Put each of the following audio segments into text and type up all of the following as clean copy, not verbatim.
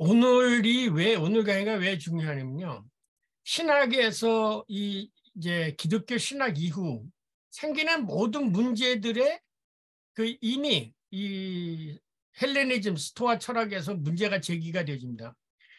오늘 강의가 왜 중요하냐면요. 신학에서 이제 기독교 신학 이후 생기는 모든 문제들의 이미 이 헬레니즘 스토아 철학에서 문제가 제기가 되어집니다.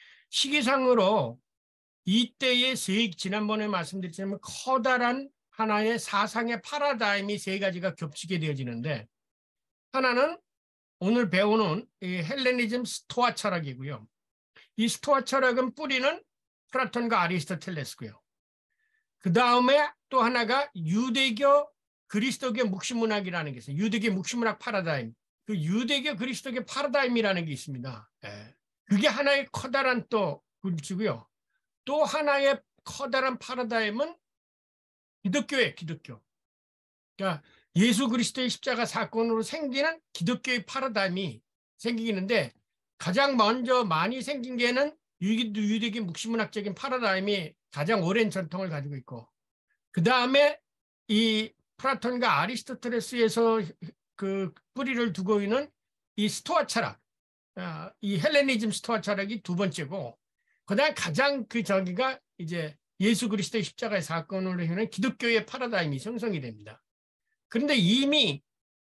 시기상으로 이때의 지난번에 말씀드렸지만 커다란 하나의 사상의 파라다임이 세 가지가 겹치게 되어지는데, 하나는 오늘 배우는 이 헬레니즘 스토아 철학이고요. 이 스토아 철학은 뿌리는 플라톤과 아리스토텔레스고요. 그 다음에 또 하나가 유대교 그리스도교 묵시문학이라는 게 있어요. 유대교 묵시문학 파라다임. 그 유대교 그리스도교 파라다임이라는 게 있습니다. 그게 하나의 커다란 또 굴지고요. 또 하나의 커다란 파라다임은 기독교예요. 기독교. 그러니까 예수 그리스도의 십자가 사건으로 생기는 기독교의 파라다임이 생기는데, 가장 먼저 많이 생긴 게는 유대교 묵시문학적인 파라다임이 가장 오랜 전통을 가지고 있고, 그 다음에 이 플라톤과 아리스토텔레스에서 그 뿌리를 두고 있는 이 스토아 철학, 이 헬레니즘 스토아 철학이 두 번째고, 그 다음에 가장 저기가 이제 예수 그리스도의 십자가의 사건으로 인한 기독교의 파라다임이 형성이 됩니다. 그런데 이미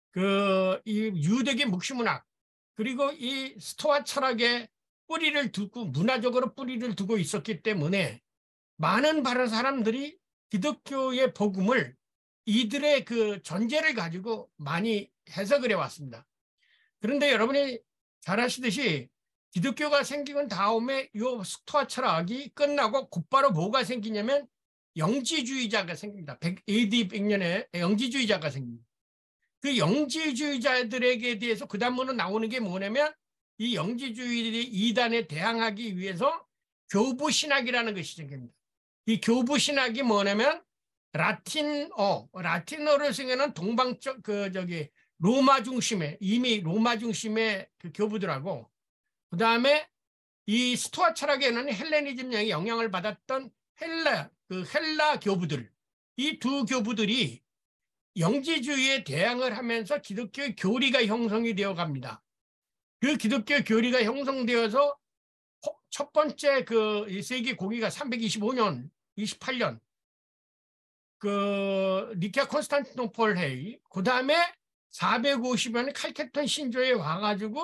이 유대계 묵시문학 그리고 이 스토아 철학의 뿌리를 두고 문화적으로 뿌리를 두고 있었기 때문에 많은 바른 사람들이 기독교의 복음을 이들의 그 전제를 가지고 많이 해석을 해왔습니다. 그런데 여러분이 잘 아시듯이 기독교가 생기고 다음에 이 스토아 철학이 끝나고 곧바로 뭐가 생기냐면 영지주의자가 생깁니다. AD 100년에 영지주의자가 생깁니다. 그 영지주의자들에게 대해서 그 다음으로 나오는 게 뭐냐면 이 영지주의 이단에 대항하기 위해서 교부신학이라는 것이 생깁니다. 이 교부신학이 뭐냐면 라틴어를 쓰면은 동방적 로마 중심의, 이미 로마 중심의 그 교부들하고, 그 다음에 이 스토아 철학에는 헬레니즘의 영향을 받았던 헬라 교부들, 이 두 교부들이 영지주의에 대항을 하면서 기독교의 교리가 형성이 되어 갑니다. 그 기독교 교리가 형성되어서 첫 번째 그 세계 공의가 325년, 28년 그 니케아 콘스탄티노폴 회의, 그 다음에 450년 칼케톤 신조에 와가지고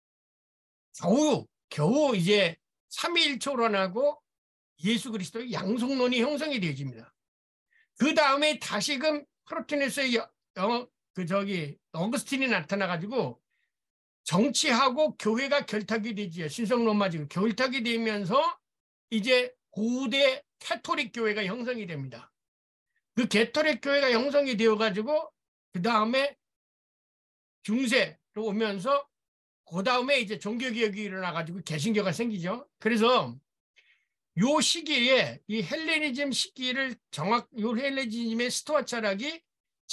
겨우 이제 삼위일초론하고 예수 그리스도의 양성론이 형성이 되어집니다. 그 다음에 다시금 프로테네스의 어거스틴이 나타나가지고 정치하고 교회가 결탁이 되지요. 신성로마지고 결탁이 되면서 이제 고대 캐토릭 교회가 형성이 됩니다. 그 캐토릭 교회가 형성이 되어가지고 그 다음에 중세로 오면서 그 다음에 이제 종교개혁이 일어나가지고 개신교가 생기죠. 그래서 요 시기에 이 헬레니즘 시기를 요 헬레니즘의 스토아 철학이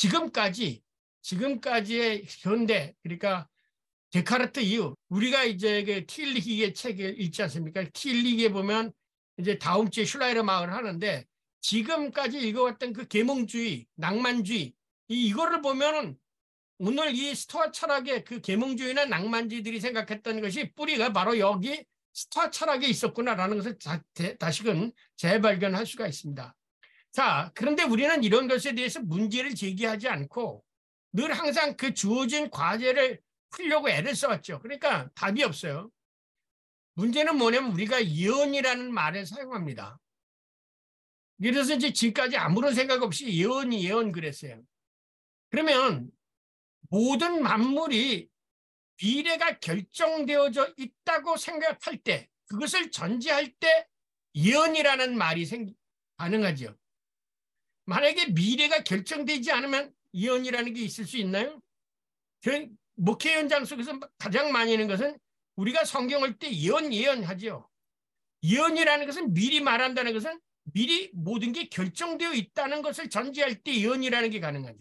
지금까지의 현대, 그러니까 데카르트 이후 우리가 이제 그 티일리히의 책을 읽지 않습니까? 티일리히에 보면 이제 다음 주에 슐라이르마을 하는데, 지금까지 읽어왔던 그 계몽주의, 낭만주의, 이거를 보면은 오늘 이 스토아 철학의 그 계몽주의나 낭만주의들이 생각했던 것이 뿌리가 바로 여기 스토아 철학에 있었구나라는 것을 다시금 재발견할 수가 있습니다. 자, 그런데 우리는 이런 것에 대해서 문제를 제기하지 않고 늘 항상 그 주어진 과제를 풀려고 애를 써왔죠. 그러니까 답이 없어요. 문제는 뭐냐면 우리가 예언이라는 말을 사용합니다. 그래서 이제 지금까지 아무런 생각 없이 예언 그랬어요. 그러면 모든 만물이 미래가 결정되어져 있다고 생각할 때, 그것을 전제할 때 예언이라는 말이 가능하죠. 만약에 미래가 결정되지 않으면 예언이라는 게 있을 수 있나요? 목회 현장 속에서 가장 많이 있는 것은 우리가 성경을 때 예언하죠. 예언이라는 것은 미리 말한다는 것은 미리 모든 게 결정되어 있다는 것을 전제할 때 예언이라는 게 가능하죠.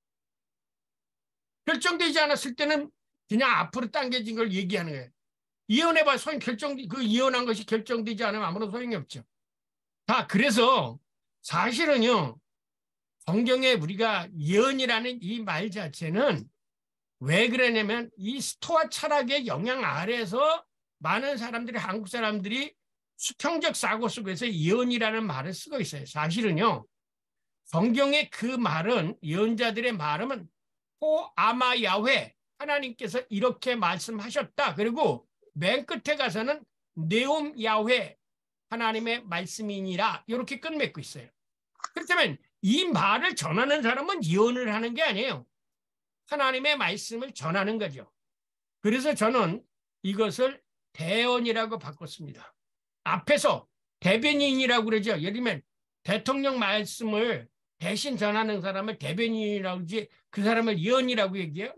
결정되지 않았을 때는 그냥 앞으로 당겨진 걸 얘기하는 거예요. 예언해봐 예언한 것이 결정되지 않으면 아무런 소용이 없죠. 그래서 사실은요, 성경에 우리가 예언이라는 이 말 자체는 왜 그러냐면 이 스토아 철학의 영향 아래에서 많은 사람들이 한국 사람들이 수평적 사고 속에서 예언이라는 말을 쓰고 있어요. 사실은요. 성경의 그 말은 예언자들의 말은 아마 야훼 하나님께서 이렇게 말씀하셨다. 그리고 맨 끝에 가서는 네옴 야훼 하나님의 말씀이니라 이렇게 끝맺고 있어요. 그렇다면 이 말을 전하는 사람은 예언을 하는 게 아니에요. 하나님의 말씀을 전하는 거죠. 그래서 저는 이것을 대언이라고 바꿨습니다. 앞에서 대변인이라고 그러죠. 예를 들면 대통령 말씀을 대신 전하는 사람을 대변인이라고 하지 그 사람을 예언이라고 얘기해요.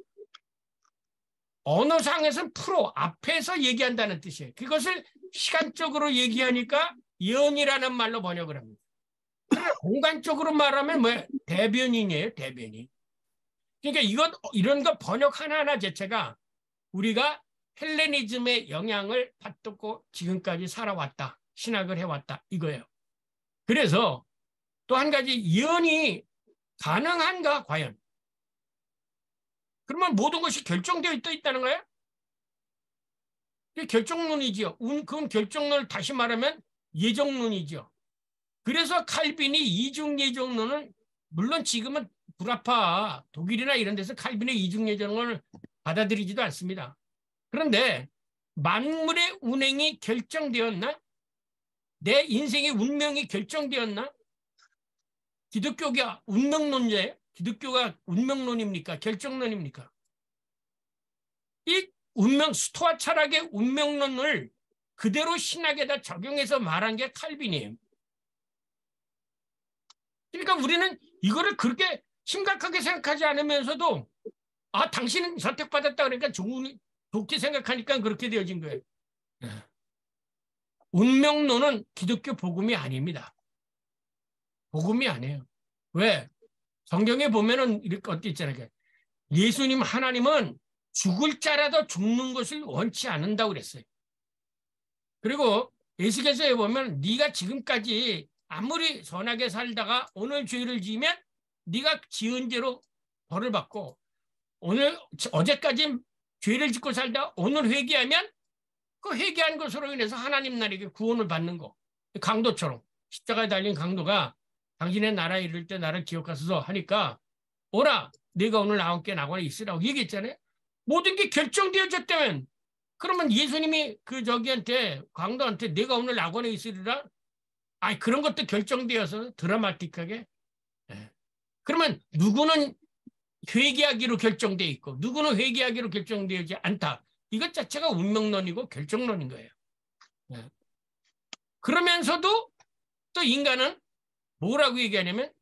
언어상에서는 프로 앞에서 얘기한다는 뜻이에요. 그것을 시간적으로 얘기하니까 예언이라는 말로 번역을 합니다. 공간적으로 말하면 뭐예요? 대변인이에요. 대변인. 그러니까 이런 거 번역 하나하나 자체가 우리가 헬레니즘의 영향을 받고 지금까지 살아왔다. 신학을 해왔다. 이거예요. 그래서 또 한 가지 예언이 가능한가 과연? 그러면 모든 것이 결정되어 있다는 거예요? 이게 결정론이지요. 그건 결정론을 다시 말하면 예정론이죠. 그래서 칼빈이 이중예정론을 물론 지금은 불아파 독일이나 이런 데서 칼빈의 이중예정론을 받아들이지도 않습니다. 그런데 만물의 운행이 결정되었나? 내 인생의 운명이 결정되었나? 기독교가 운명론자예요? 기독교가 운명론입니까? 결정론입니까? 이 스토아 철학의 운명론을 그대로 신학에다 적용해서 말한 게 칼빈이에요. 그러니까 우리는 이거를 그렇게 심각하게 생각하지 않으면서도 당신은 선택받았다 그러니까 좋게 생각하니까 그렇게 되어진 거예요. 운명론은 기독교 복음이 아닙니다. 복음이 아니에요. 왜? 성경에 보면은 이렇게 어디 있잖아요. 예수님 하나님은 죽을 자라도 죽는 것을 원치 않는다고 그랬어요. 그리고 예수께서에 보면 네가 지금까지 아무리 선하게 살다가 오늘 죄를 지으면 네가 지은 죄로 벌을 받고 어제까지 죄를 짓고 살다 오늘 회개하면 그 회개한 것으로 인해서 하나님 나라에게 구원을 받는 거. 강도처럼 십자가에 달린 강도가 당신의 나라에 이를 때 나를 기억하소서 하니까 오라 네가 오늘 나와 함께 나관에 있으라고 얘기했잖아요. 모든 게 결정되어졌다면 그러면 예수님이 저기한테 강도한테 내가 오늘 낙원에 있으리라 그런 것도 결정되어서 드라마틱하게 그러면 누구는 회개하기로 결정되어 있고 누구는 회개하기로 결정되지 않다. 이것 자체가 운명론이고 결정론인 거예요. 그러면서도 또 인간은 뭐라고 얘기하냐면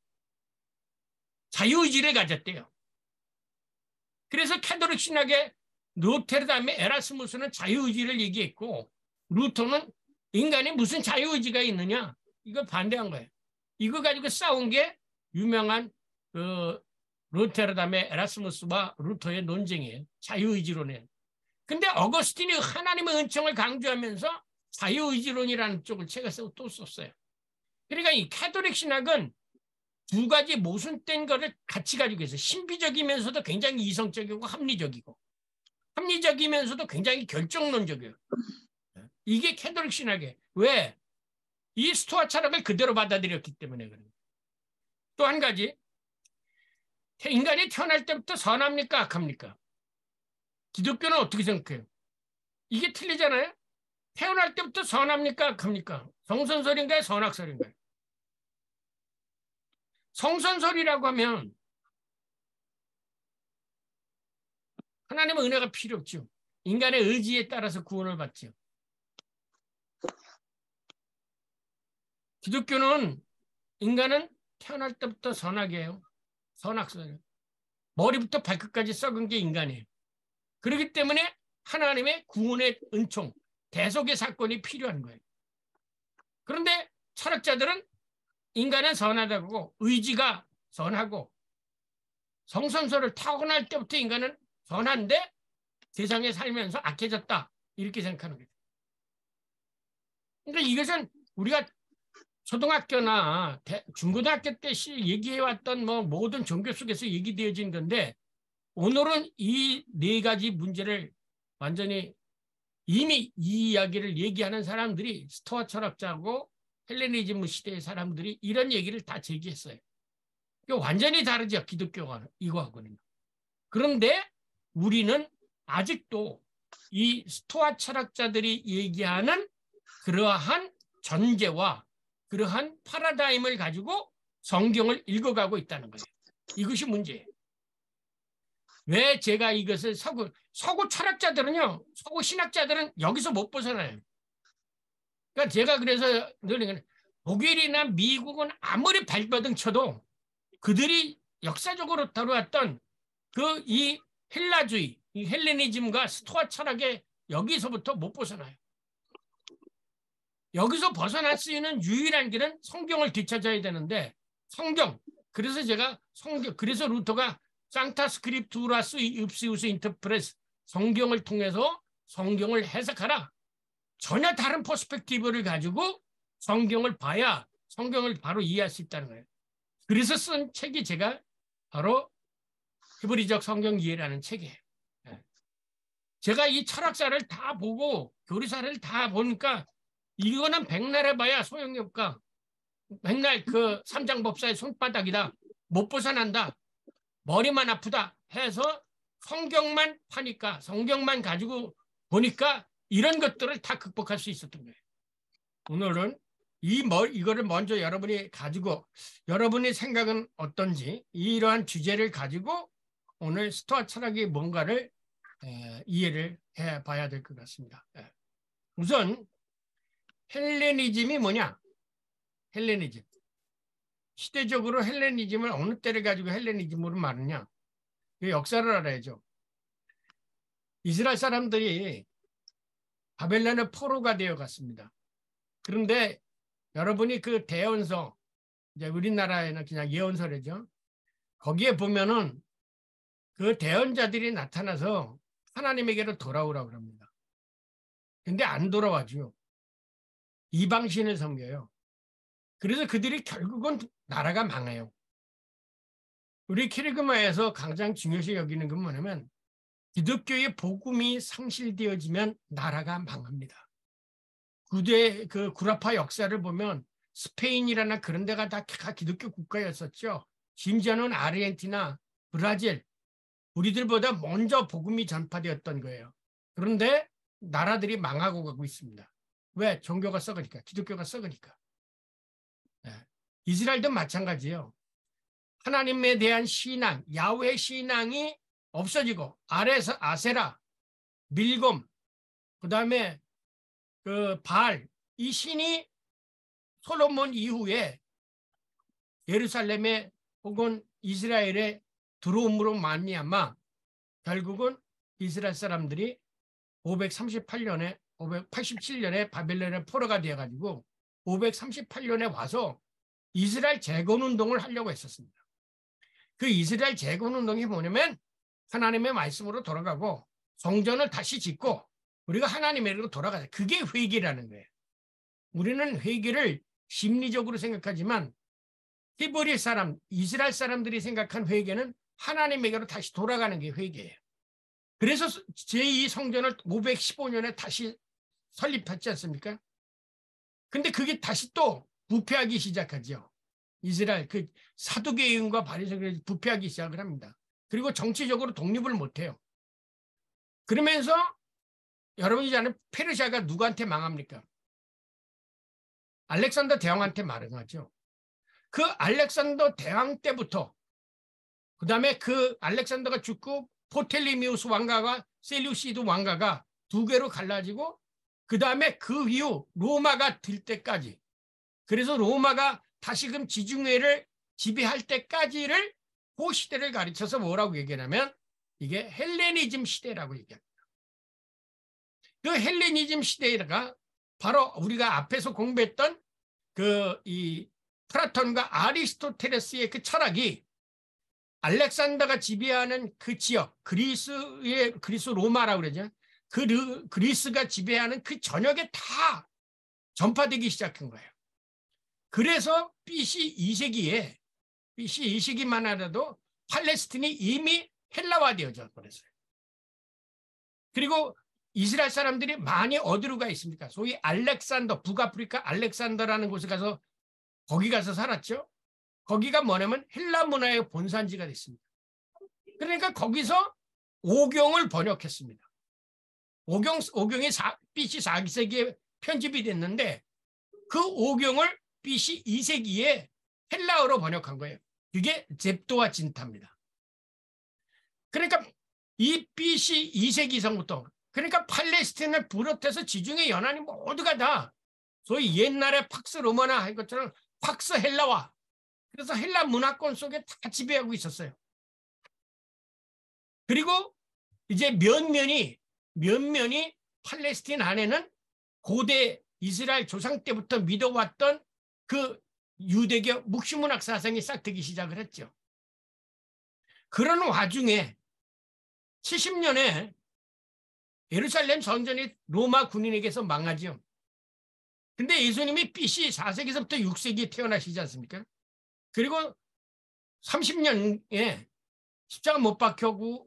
자유의지를 가졌대요. 그래서 캐톨릭 신학의 루테르담의 에라스무스는 자유의지를 얘기했고 루터는 인간이 무슨 자유의지가 있느냐 이거 반대한 거예요. 이거 가지고 싸운 게 유명한 루테르담의 에라스무스와 루터의 논쟁이에요. 자유의지론이에요. 근데 어거스틴이 하나님의 은총을 강조하면서 자유의지론이라는 쪽을 책을 또 썼어요. 그러니까 이 캐톨릭 신학은 두 가지 모순된 거를 같이 가지고 있어요. 신비적이면서도 굉장히 이성적이고 합리적이고 합리적이면서도 굉장히 결정론적이에요. 이게 캐톨릭 신학이에요. 왜? 이 스토아 철학을 그대로 받아들였기 때문에 그래요. 또 한 가지 인간이 태어날 때부터 선합니까 악합니까? 기독교는 어떻게 생각해요? 이게 틀리잖아요. 태어날 때부터 선합니까 악합니까? 성선설인가요? 선악설인가요? 성선설이라고 하면 하나님의 은혜가 필요 없죠. 인간의 의지에 따라서 구원을 받죠. 기독교는 인간은 태어날 때부터 선하게 해요. 선악설. 머리부터 발끝까지 썩은 게 인간이에요. 그렇기 때문에 하나님의 구원의 은총, 대속의 사건이 필요한 거예요. 그런데 철학자들은 인간은 선하다고 의지가 선하고 성선설을 타고날 때부터 인간은 선한데 세상에 살면서 악해졌다. 이렇게 생각하는 거예요. 그러니까 이것은 우리가 초등학교나 중고등학교 때 얘기해왔던 모든 종교 속에서 얘기되어진 건데 오늘은 이 네 가지 문제를 완전히 이미 이 이야기를 얘기하는 사람들이 스토아 철학자고 헬레니즘 시대의 사람들이 이런 얘기를 다 제기했어요. 이거 완전히 다르죠. 기독교가 이거하고는. 그런데 우리는 아직도 이 스토아 철학자들이 얘기하는 그러한 전제와 그러한 파라다임을 가지고 성경을 읽어가고 있다는 거예요. 이것이 문제예요. 왜 제가 이것을 서구 철학자들은요, 서구 신학자들은 여기서 못 벗어나요. 그러니까 제가 그래서 늘 독일이나 미국은 아무리 발버둥 쳐도 그들이 역사적으로 다루었던 그 이 헬라주의, 이 헬레니즘과 스토아 철학의 여기서부터 못 벗어나요. 여기서 벗어날 수 있는 유일한 길은 성경을 되찾아야 되는데 성경, 그래서 제가 그래서 루터가 상타 스크립투라스 입시우스 인터프레스, 성경을 통해서 성경을 해석하라. 전혀 다른 퍼스펙티브를 가지고 성경을 봐야 성경을 바로 이해할 수 있다는 거예요. 그래서 쓴 책이 제가 바로 히브리적 성경 이해라는 책이에요. 제가 이 철학사를 다 보고 교리사를 다 보니까 이거는 백날 해봐야 소용이 없까. 백날 그 삼장법사의 손바닥이다. 못 벗어난다. 머리만 아프다 해서 성경만 파니까, 성경만 가지고 보니까 이런 것들을 다 극복할 수 있었던 거예요. 오늘은 이거를 먼저 여러분이 가지고 여러분의 생각은 어떤지 이러한 주제를 가지고 오늘 스토아 철학이 뭔가를 이해를 해봐야 될 것 같습니다. 우선 헬레니즘이 뭐냐? 헬레니즘. 시대적으로 헬레니즘을 어느 때를 가지고 헬레니즘으로 말하냐? 그 역사를 알아야죠. 이스라엘 사람들이 바벨론의 포로가 되어 갔습니다. 그런데 여러분이 그 대언서, 이제 우리나라에는 그냥 예언서래죠. 거기에 보면은 그 대언자들이 나타나서 하나님에게로 돌아오라고 합니다. 근데 안 돌아와줘요. 이방신을 섬겨요. 그래서 그들이 결국은 나라가 망해요. 우리 키르그마에서 가장 중요시 여기는 건 뭐냐면 기독교의 복음이 상실되어지면 나라가 망합니다. 그 구라파 역사를 보면 스페인이라나 그런 데가 다 기독교 국가였었죠. 심지어는 아르헨티나, 브라질, 우리들보다 먼저 복음이 전파되었던 거예요. 그런데 나라들이 망하고 가고 있습니다. 왜? 종교가 썩으니까, 기독교가 썩으니까. 이스라엘도 마찬가지예요. 하나님에 대한 신앙, 야훼 신앙이 없어지고 아세라, 밀곰, 그다음에 그 바알, 이 신이 솔로몬 이후에 예루살렘에 혹은 이스라엘에 들어옴으로 말미암아 결국은 이스라엘 사람들이 587년에 바벨론의 포로가 되어가지고 538년에 와서 이스라엘 재건운동을 하려고 했었습니다. 그 이스라엘 재건운동이 뭐냐면 하나님의 말씀으로 돌아가고 성전을 다시 짓고 우리가 하나님에게로 돌아가자. 그게 회개라는 거예요. 우리는 회개를 심리적으로 생각하지만 히브리 사람, 이스라엘 사람들이 생각한 회개는 하나님에게로 다시 돌아가는 게 회개예요. 그래서 제2 성전을 515년에 다시 설립했지 않습니까? 근데 그게 다시 또 부패하기 시작하죠. 이스라엘 그 사두개인과 바리새인이 부패하기 시작을 합니다. 그리고 정치적으로 독립을 못해요. 그러면서 여러분이 아는 페르시아가 누구한테 망합니까? 알렉산더 대왕한테 망하죠. 그 알렉산더 대왕 때부터 그 다음에 그 알렉산더가 죽고 포텔리미우스 왕가가 셀루시드 왕가가 두 개로 갈라지고 그 다음에 그 이후 로마가 들 때까지, 그래서 로마가 다시금 지중해를 지배할 때까지를 그 시대를 가르쳐서 뭐라고 얘기하냐면 이게 헬레니즘 시대라고 얘기합니다. 그 헬레니즘 시대가 바로 우리가 앞에서 공부했던 이 플라톤과 아리스토텔레스의 그 철학이 알렉산더가 지배하는 그 지역, 그리스 로마라고 그러죠. 그리스가 지배하는 그 전역에 다 전파되기 시작한 거예요. 그래서 BC 2세기만 하더라도 팔레스틴이 이미 헬라화되어져 버렸어요. 그리고 이스라엘 사람들이 많이 어디로 가 있습니까? 소위 알렉산더, 북아프리카 알렉산더라는 곳에 가서 거기 가서 살았죠. 거기가 뭐냐면 헬라 문화의 본산지가 됐습니다. 그러니까 거기서 오경을 번역했습니다. 오경이 BC 4세기에 편집이 됐는데 그 오경을 BC 2세기에 헬라어로 번역한 거예요. 그게 잽도와 진타입니다. 그러니까 이 BC 2세기서부터 그러니까 팔레스타인을 비롯해서 지중해 연안이 모두가 다 소위 옛날에 팍스 로마나 한 것처럼 팍스 헬라와 그래서 헬라 문화권 속에 다 지배하고 있었어요. 그리고 이제 면면이 팔레스타인 안에는 고대 이스라엘 조상 때부터 믿어왔던 그 유대교 묵시문학 사상이 싹트기 시작을 했죠. 그런 와중에 70년에 예루살렘 성전이 로마 군인에게서 망하죠. 근데 예수님이 BC 4세기서부터 6세기에 태어나시지 않습니까? 그리고 30년에 십자가 못 박혀고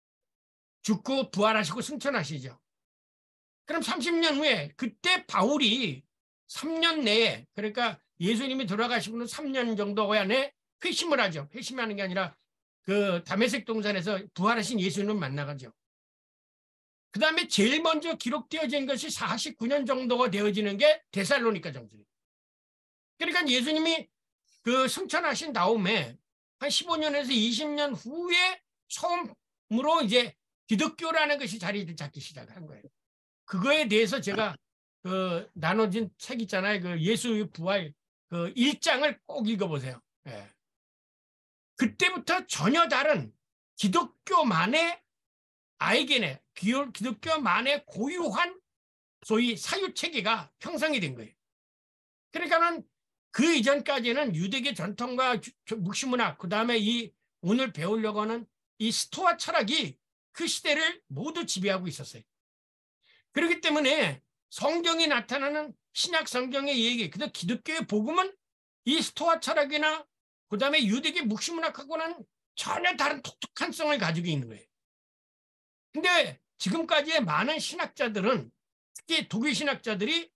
죽고 부활하시고 승천하시죠. 그럼 30년 후에 그때 바울이 3년 내에 그러니까 예수님이 돌아가시고는 3년 정도 안에 회심을 하죠. 회심하는 게 아니라 그 다메섹 동산에서 부활하신 예수님을 만나가죠. 그 다음에 제일 먼저 기록되어진 것이 49년 정도가 되어지는 게 데살로니가 정도예요. 그러니까 예수님이 그 승천하신 다음에 한 15년에서 20년 후에 처음으로 이제 기독교라는 것이 자리를 잡기 시작한 거예요. 그거에 대해서 제가 그 나눠진 책 있잖아요. 그 예수의 부활 그 1장을 꼭 읽어보세요. 예. 그때부터 전혀 다른 기독교만의 아이겐의 기독교만의 고유한 소위 사유체계가 형성이 된 거예요. 그러니까는 그 이전까지는 유대계 전통과 묵시문학 그다음에 이 오늘 배우려고 하는 이 스토아 철학이 그 시대를 모두 지배하고 있었어요. 그렇기 때문에 성경이 나타나는 신약 성경의 얘기, 그다음 기독교의 복음은 이 스토아 철학이나 그다음에 유대계 묵시문학하고는 전혀 다른 독특한 성을 가지고 있는 거예요. 근데 지금까지의 많은 신학자들은 특히 독일 신학자들이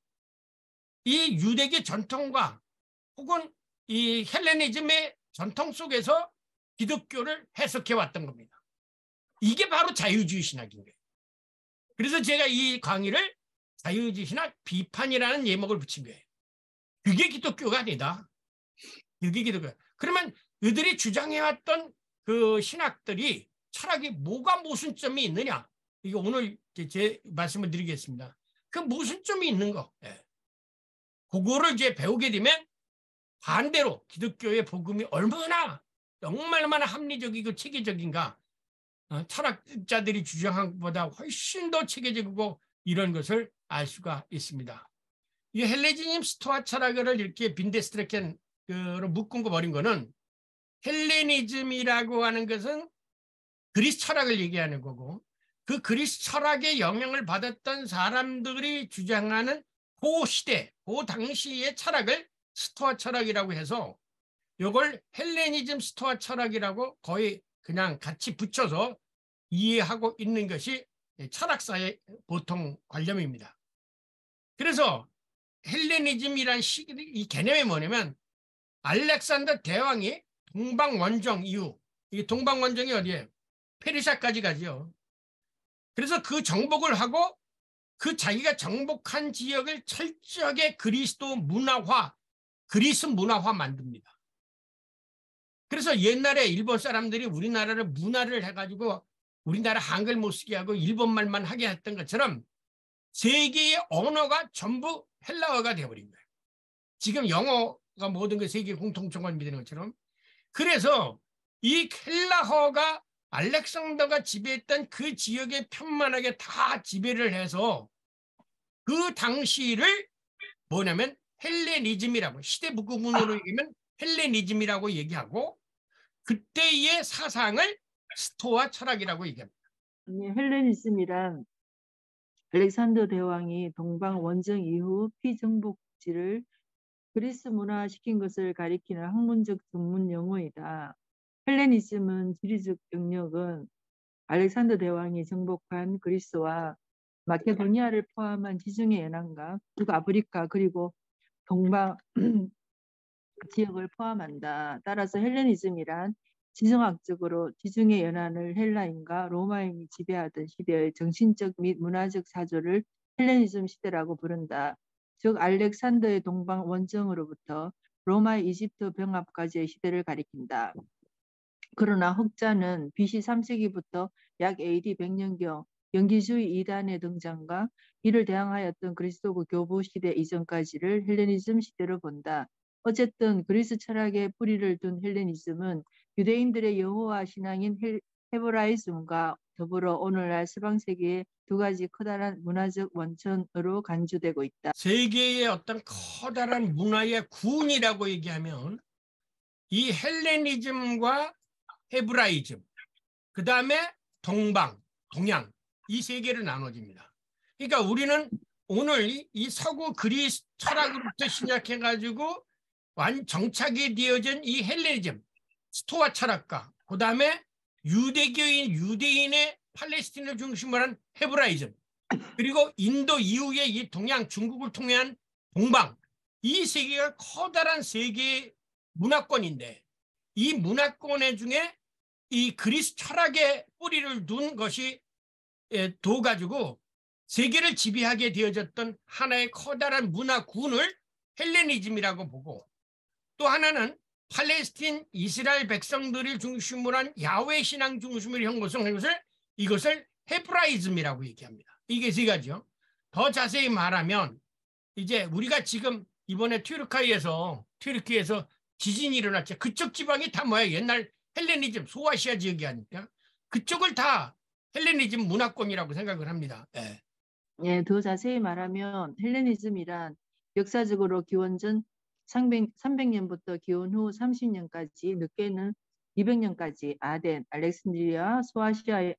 이 유대계 전통과 혹은 이 헬레니즘의 전통 속에서 기독교를 해석해 왔던 겁니다. 이게 바로 자유주의 신학인 거예요. 그래서 제가 이 강의를 자유주의 신학 비판이라는 예목을 붙인 거예요. 그게 기독교가 아니다. 그게 기독교야. 그러면 그들이 주장해왔던 그 신학들이 철학이 뭐가 모순점이 있느냐? 이거 오늘 제 말씀을 드리겠습니다. 그 모순점이 있는 거. 예. 그거를 이제 배우게 되면 반대로 기독교의 복음이 얼마나 합리적이고 체계적인가 철학자들이 주장한 것보다 훨씬 더 체계적이고 이런 것을 알 수가 있습니다. 이 헬레니즘 스토아 철학을 이렇게 빈데스트레켄으로 묶은 거 버린 거는 헬레니즘이라고 하는 것은 그리스 철학을 얘기하는 거고 그 그리스 철학의 영향을 받았던 사람들이 주장하는 그 시대, 그 당시의 철학을 스토아 철학이라고 해서 이걸 헬레니즘 스토아 철학이라고 거의 그냥 같이 붙여서 이해하고 있는 것이 철학사의 보통 관념입니다. 그래서 헬레니즘이란 이 개념이 뭐냐면 알렉산더 대왕이 동방원정 이후 이 동방원정이 어디예요? 페르시아까지 가죠. 그래서 그 정복을 하고 그 자기가 정복한 지역을 철저하게 그리스도 문화화, 그리스 문화화 만듭니다. 그래서 옛날에 일본 사람들이 우리나라를 문화를 해가지고 우리나라 한글 못 쓰게 하고 일본말만 하게 했던 것처럼 세계의 언어가 전부 헬라어가 되어버린 거예요. 지금 영어가 모든 게 세계 공통점을 믿는 것처럼. 그래서 이 헬라어가 알렉산더가 지배했던 그 지역에 편만하게 다 지배를 해서 그 당시를 뭐냐면 헬레니즘이라고 시대 부구문으로 얘기하면 헬레니즘이라고 얘기하고 그때의 사상을 스토아 철학이라고 얘기합니다. 아니, 헬레니즘이란 알렉산더 대왕이 동방 원정 이후 피정복지를 그리스 문화화시킨 것을 가리키는 학문적 전문 용어이다. 헬레니즘은 지리적 영역은 알렉산더 대왕이 정복한 그리스와 마케도니아를 포함한 지중해 연안과 북아프리카 그리고 동방 지역을 포함한다. 따라서 헬레니즘이란 지정학적으로 지중해 연안을 헬라인과 로마인이 지배하던 시대의 정신적 및 문화적 사조를 헬레니즘 시대라고 부른다. 즉 알렉산더의 동방 원정으로부터 로마의 이집트 병합까지의 시대를 가리킨다. 그러나 흑자는 BC 3세기부터 약 AD 100년경 연기주의 이단의 등장과 이를 대항하였던 그리스도교 교부 시대 이전까지를 헬레니즘 시대로 본다. 어쨌든 그리스 철학에 뿌리를 둔 헬레니즘은 유대인들의 여호와 신앙인 헤브라이즘과 더불어 오늘날 서방 세계의 두 가지 커다란 문화적 원천으로 간주되고 있다. 세계의 어떤 커다란 문화의 구원이라고 얘기하면 이 헬레니즘과 헤브라이즘, 그 다음에 동방, 동양 이 세 개로 나눠집니다. 그러니까 우리는 오늘 이 서구 그리스 철학으로부터 시작해가지고 정착이 되어진 이 헬레니즘, 스토아 철학과 그 다음에 유대인의 팔레스틴을 중심으로 한 헤브라이즘, 그리고 인도 이후에 이 동양 중국을 통한 동방, 이 세계가 커다란 세계의 문화권인데 이 문화권 중에 이 그리스 철학의 뿌리를 둔 것이 둬가지고 세계를 지배하게 되어졌던 하나의 커다란 문화군을 헬레니즘이라고 보고, 또 하나는 팔레스틴 이스라엘 백성들을 중심으로 한 야훼 신앙 중심으로 형성한 이것을 헤브라이즘이라고 얘기합니다. 이게 세 가지요. 더 자세히 말하면 이제 우리가 지금 이번에 튀르키예에서 지진이 일어났죠. 그쪽 지방이 다 뭐야? 옛날 헬레니즘 소아시아 지역이 아니까 그쪽을 다 헬레니즘 문화권이라고 생각을 합니다. 예. 예, 더 자세히 말하면 헬레니즘이란 역사적으로 기원전 300년부터 기원 후 30년까지, 늦게는 200년까지 아덴, 알렉산드리아, 소아시아의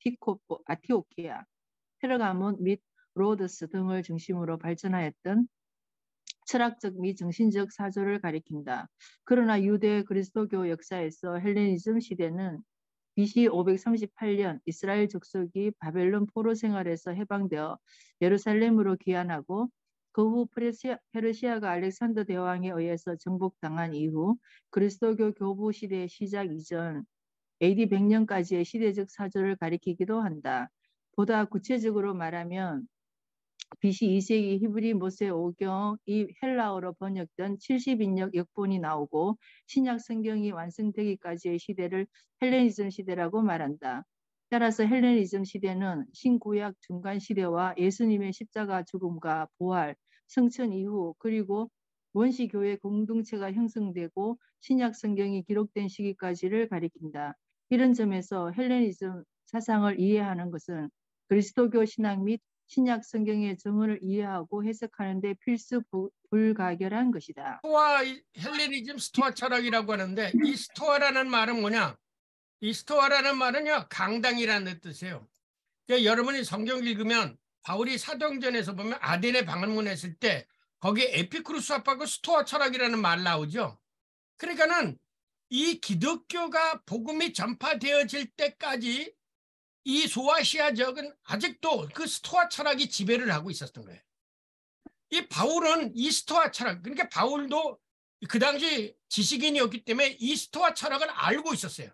아티오키아, 페르가몬 및 로드스 등을 중심으로 발전하였던 철학적 및 정신적 사조를 가리킨다. 그러나 유대 그리스도교 역사에서 헬레니즘 시대는 BC 538년 이스라엘 족속이 바벨론 포로 생활에서 해방되어 예루살렘으로 귀환하고 그 후 페르시아가 알렉산더 대왕에 의해서 정복당한 이후 그리스도교 교부 시대의 시작 이전 AD 100년까지의 시대적 사조를 가리키기도 한다. 보다 구체적으로 말하면 BC 2세기 히브리 모세 오경이 헬라어로 번역된 70인역 역본이 나오고 신약 성경이 완성되기까지의 시대를 헬레니즘 시대라고 말한다. 따라서 헬레니즘 시대는 신구약 중간 시대와 예수님의 십자가 죽음과 부활, 성천 이후 그리고 원시 교회 공동체가 형성되고 신약 성경이 기록된 시기까지를 가리킨다. 이런 점에서 헬레니즘 사상을 이해하는 것은 그리스도교 신학 및 신약 성경의 정언을 이해하고 해석하는 데 필수 불가결한 것이다. 스토아 헬레니즘 스토아 철학이라고 하는데 이 스토아라는 말은 뭐냐? 이 스토아라는 말은요 강당이라는 뜻이에요. 그러니까 여러분이 성경 읽으면 바울이 사도행전에서 보면 아덴에 방문했을 때 거기에 에피쿠루스 합하고 스토아 철학이라는 말 나오죠. 그러니까는 이 기독교가 복음이 전파되어질 때까지 이 소아시아 지역은 아직도 그 스토아 철학이 지배를 하고 있었던 거예요. 이 바울은 이 스토아 철학, 그러니까 바울도 그 당시 지식인이었기 때문에 이 스토아 철학을 알고 있었어요.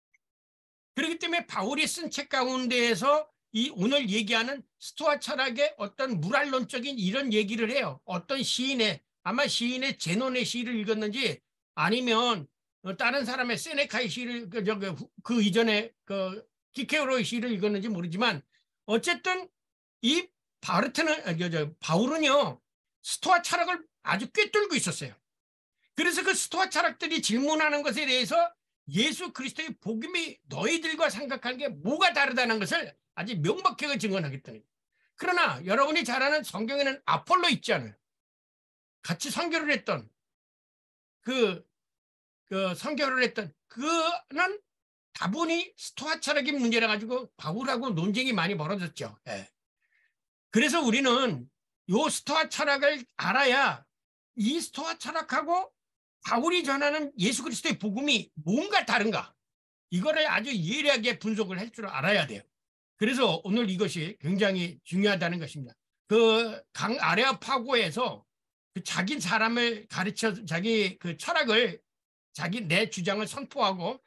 그렇기 때문에 바울이 쓴 책 가운데에서 이 오늘 얘기하는 스토아 철학의 어떤 물알론적인 이런 얘기를 해요. 어떤 시인의, 아마 시인의 제논의 시를 읽었는지 아니면 다른 사람의 세네카의 시를 그 이전에 그 키케로의 시를 읽었는지 모르지만 어쨌든 이 바울은요 스토아 철학을 아주 꿰뚫고 있었어요. 그래서 그 스토아 철학들이 질문하는 것에 대해서 예수 그리스도의 복음이 너희들과 생각하는 게 뭐가 다르다는 것을 아주 명백하게 증언하겠다는 거예요. 그러나 여러분이 잘 아는 성경에는 아폴로 있지 않아요. 같이 선교를 했던 그 선교를 했던 그는 다분히 스토아 철학의 문제라 가지고 바울하고 논쟁이 많이 벌어졌죠. 예. 그래서 우리는 요 스토아 철학을 알아야 이 스토아 철학하고 바울이 전하는 예수 그리스도의 복음이 뭔가 다른가 이거를 아주 예리하게 분석을 할 줄 알아야 돼요. 그래서 오늘 이것이 굉장히 중요하다는 것입니다. 그 강 아레아 파고에서 그 자기 사람을 가르쳐 자기 그 철학을 자기 내 주장을 선포하고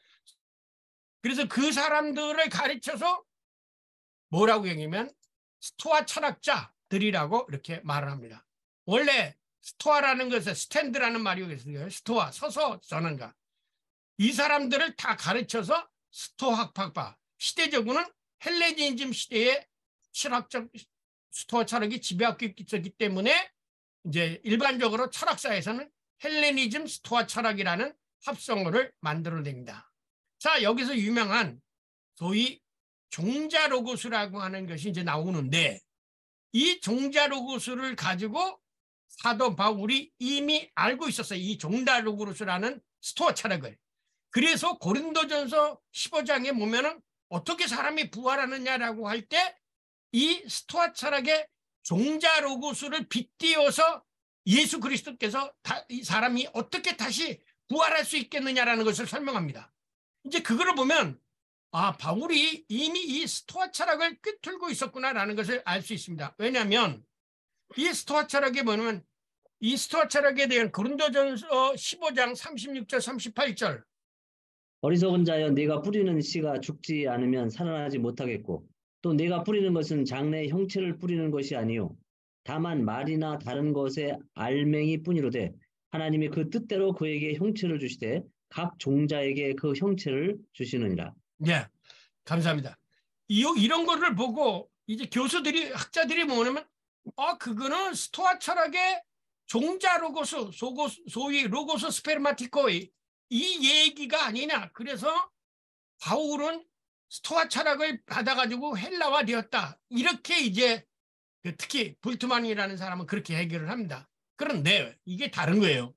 그래서 그 사람들을 가르쳐서 뭐라고 얘기하면 스토아 철학자들이라고 이렇게 말을 합니다. 원래 스토아라는 것은 스탠드라는 말이 있어요. 스토아, 서서 전한가. 이 사람들을 다 가르쳐서 스토학파, 시대적으로는 헬레니즘 시대의 철학적 스토아 철학이 지배하고 있기 때문에 이제 일반적으로 철학사에서는 헬레니즘 스토아 철학이라는 합성어를 만들어냅니다. 자, 여기서 유명한 소위 종자로고스라고 하는 것이 이제 나오는데 이 종자로고스를 가지고 사도 바울이 이미 알고 있었어요. 이 종자로고스라는 스토아 철학을. 그래서 고린도전서 15장에 보면은 어떻게 사람이 부활하느냐라고 할 때 이 스토아 철학의 종자로고스를 빗대어서 예수 그리스도께서 이 사람이 어떻게 다시 부활할 수 있겠느냐라는 것을 설명합니다. 이제 그거를 보면 바울이 이미 이 스토아 철학을 꿰뚫고 있었구나라는 것을 알 수 있습니다. 왜냐하면 이 스토아 철학에 보면 이 스토아 철학에 대한 고린도전서 15장 36절 38절 어리석은 자여 네가 뿌리는 씨가 죽지 않으면 살아나지 못하겠고 또 네가 뿌리는 것은 장래의 형체를 뿌리는 것이 아니요 다만 말이나 다른 것의 알맹이 뿐이로되 하나님이 그 뜻대로 그에게 형체를 주시되 각 종자에게 그 형체를 주시느니라. 네, 감사합니다. 이런 거를 보고 이제 교수들이 학자들이 뭐냐면 그거는 스토아 철학의 종자 로고스 소위 로고스 스페르마티코의 이 얘기가 아니냐. 그래서 바울은 스토아 철학을 받아가지고 헬라화 되었다. 이렇게 이제 특히 불트만이라는 사람은 그렇게 해결을 합니다. 그런데 이게 다른 거예요.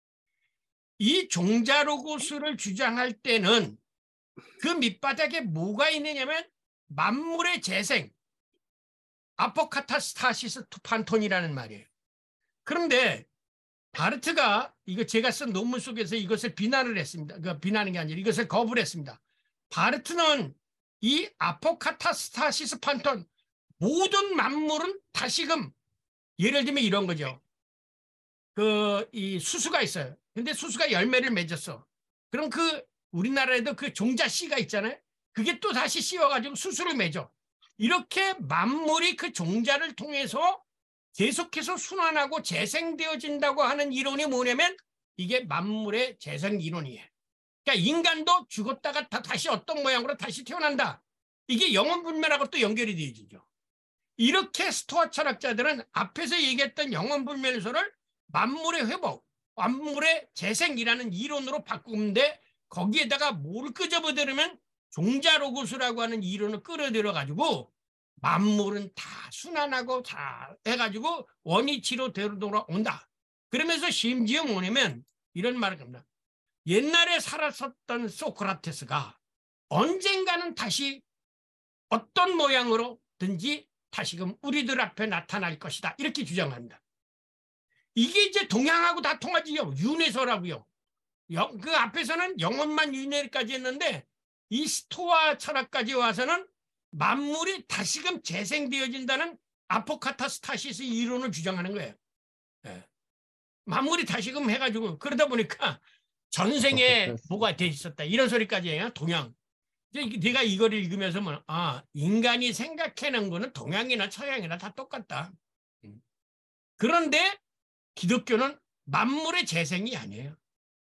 이 종자 로고스를 주장할 때는 그 밑바닥에 뭐가 있느냐면 만물의 재생, 아포카타스타시스 투판톤이라는 말이에요. 그런데 바르트가 이거 제가 쓴 논문 속에서 이것을 비난을 했습니다. 비난한 게 아니라 이것을 거부를 했습니다. 바르트는 이 아포카타스타시스 판톤 모든 만물은 다시금 예를 들면 이런 거죠. 이 수수가 있어요. 근데 수수가 열매를 맺었어. 그럼 우리나라에도 그 종자 씨가 있잖아요. 그게 또 다시 씌워가지고 수수를 맺어. 이렇게 만물이 그 종자를 통해서 계속해서 순환하고 재생되어진다고 하는 이론이 뭐냐면 이게 만물의 재생 이론이에요. 그러니까 인간도 죽었다가 다시 어떤 모양으로 다시 태어난다. 이게 영원불멸하고 또 연결이 되어지죠. 이렇게 스토아 철학자들은 앞에서 얘기했던 영원불멸설을 만물의 회복, 만물의 재생이라는 이론으로 바꾸는데 거기에다가 뭘 끄집어들으면 종자로고스라고 하는 이론을 끌어들여가지고 만물은 다 순환하고 다 해가지고 원위치로 돌아온다. 그러면서 심지어 뭐냐면 이런 말을 합니다. 옛날에 살았었던 소크라테스가 언젠가는 다시 어떤 모양으로든지 다시금 우리들 앞에 나타날 것이다. 이렇게 주장합니다. 이게 이제 동양하고 다 통하지요. 윤회서라고요. 그 앞에서는 영혼만 윤회까지 했는데 이 스토아 철학까지 와서는 만물이 다시금 재생되어진다는 아포카타스타시스 이론을 주장하는 거예요. 네. 만물이 다시금 해가지고 그러다 보니까 전생에 뭐가 돼 있었다. 이런 소리까지 해요. 동양. 내가 이거를 읽으면서 인간이 생각해낸 거는 동양이나 서양이나 다 똑같다. 그런데 기독교는 만물의 재생이 아니에요.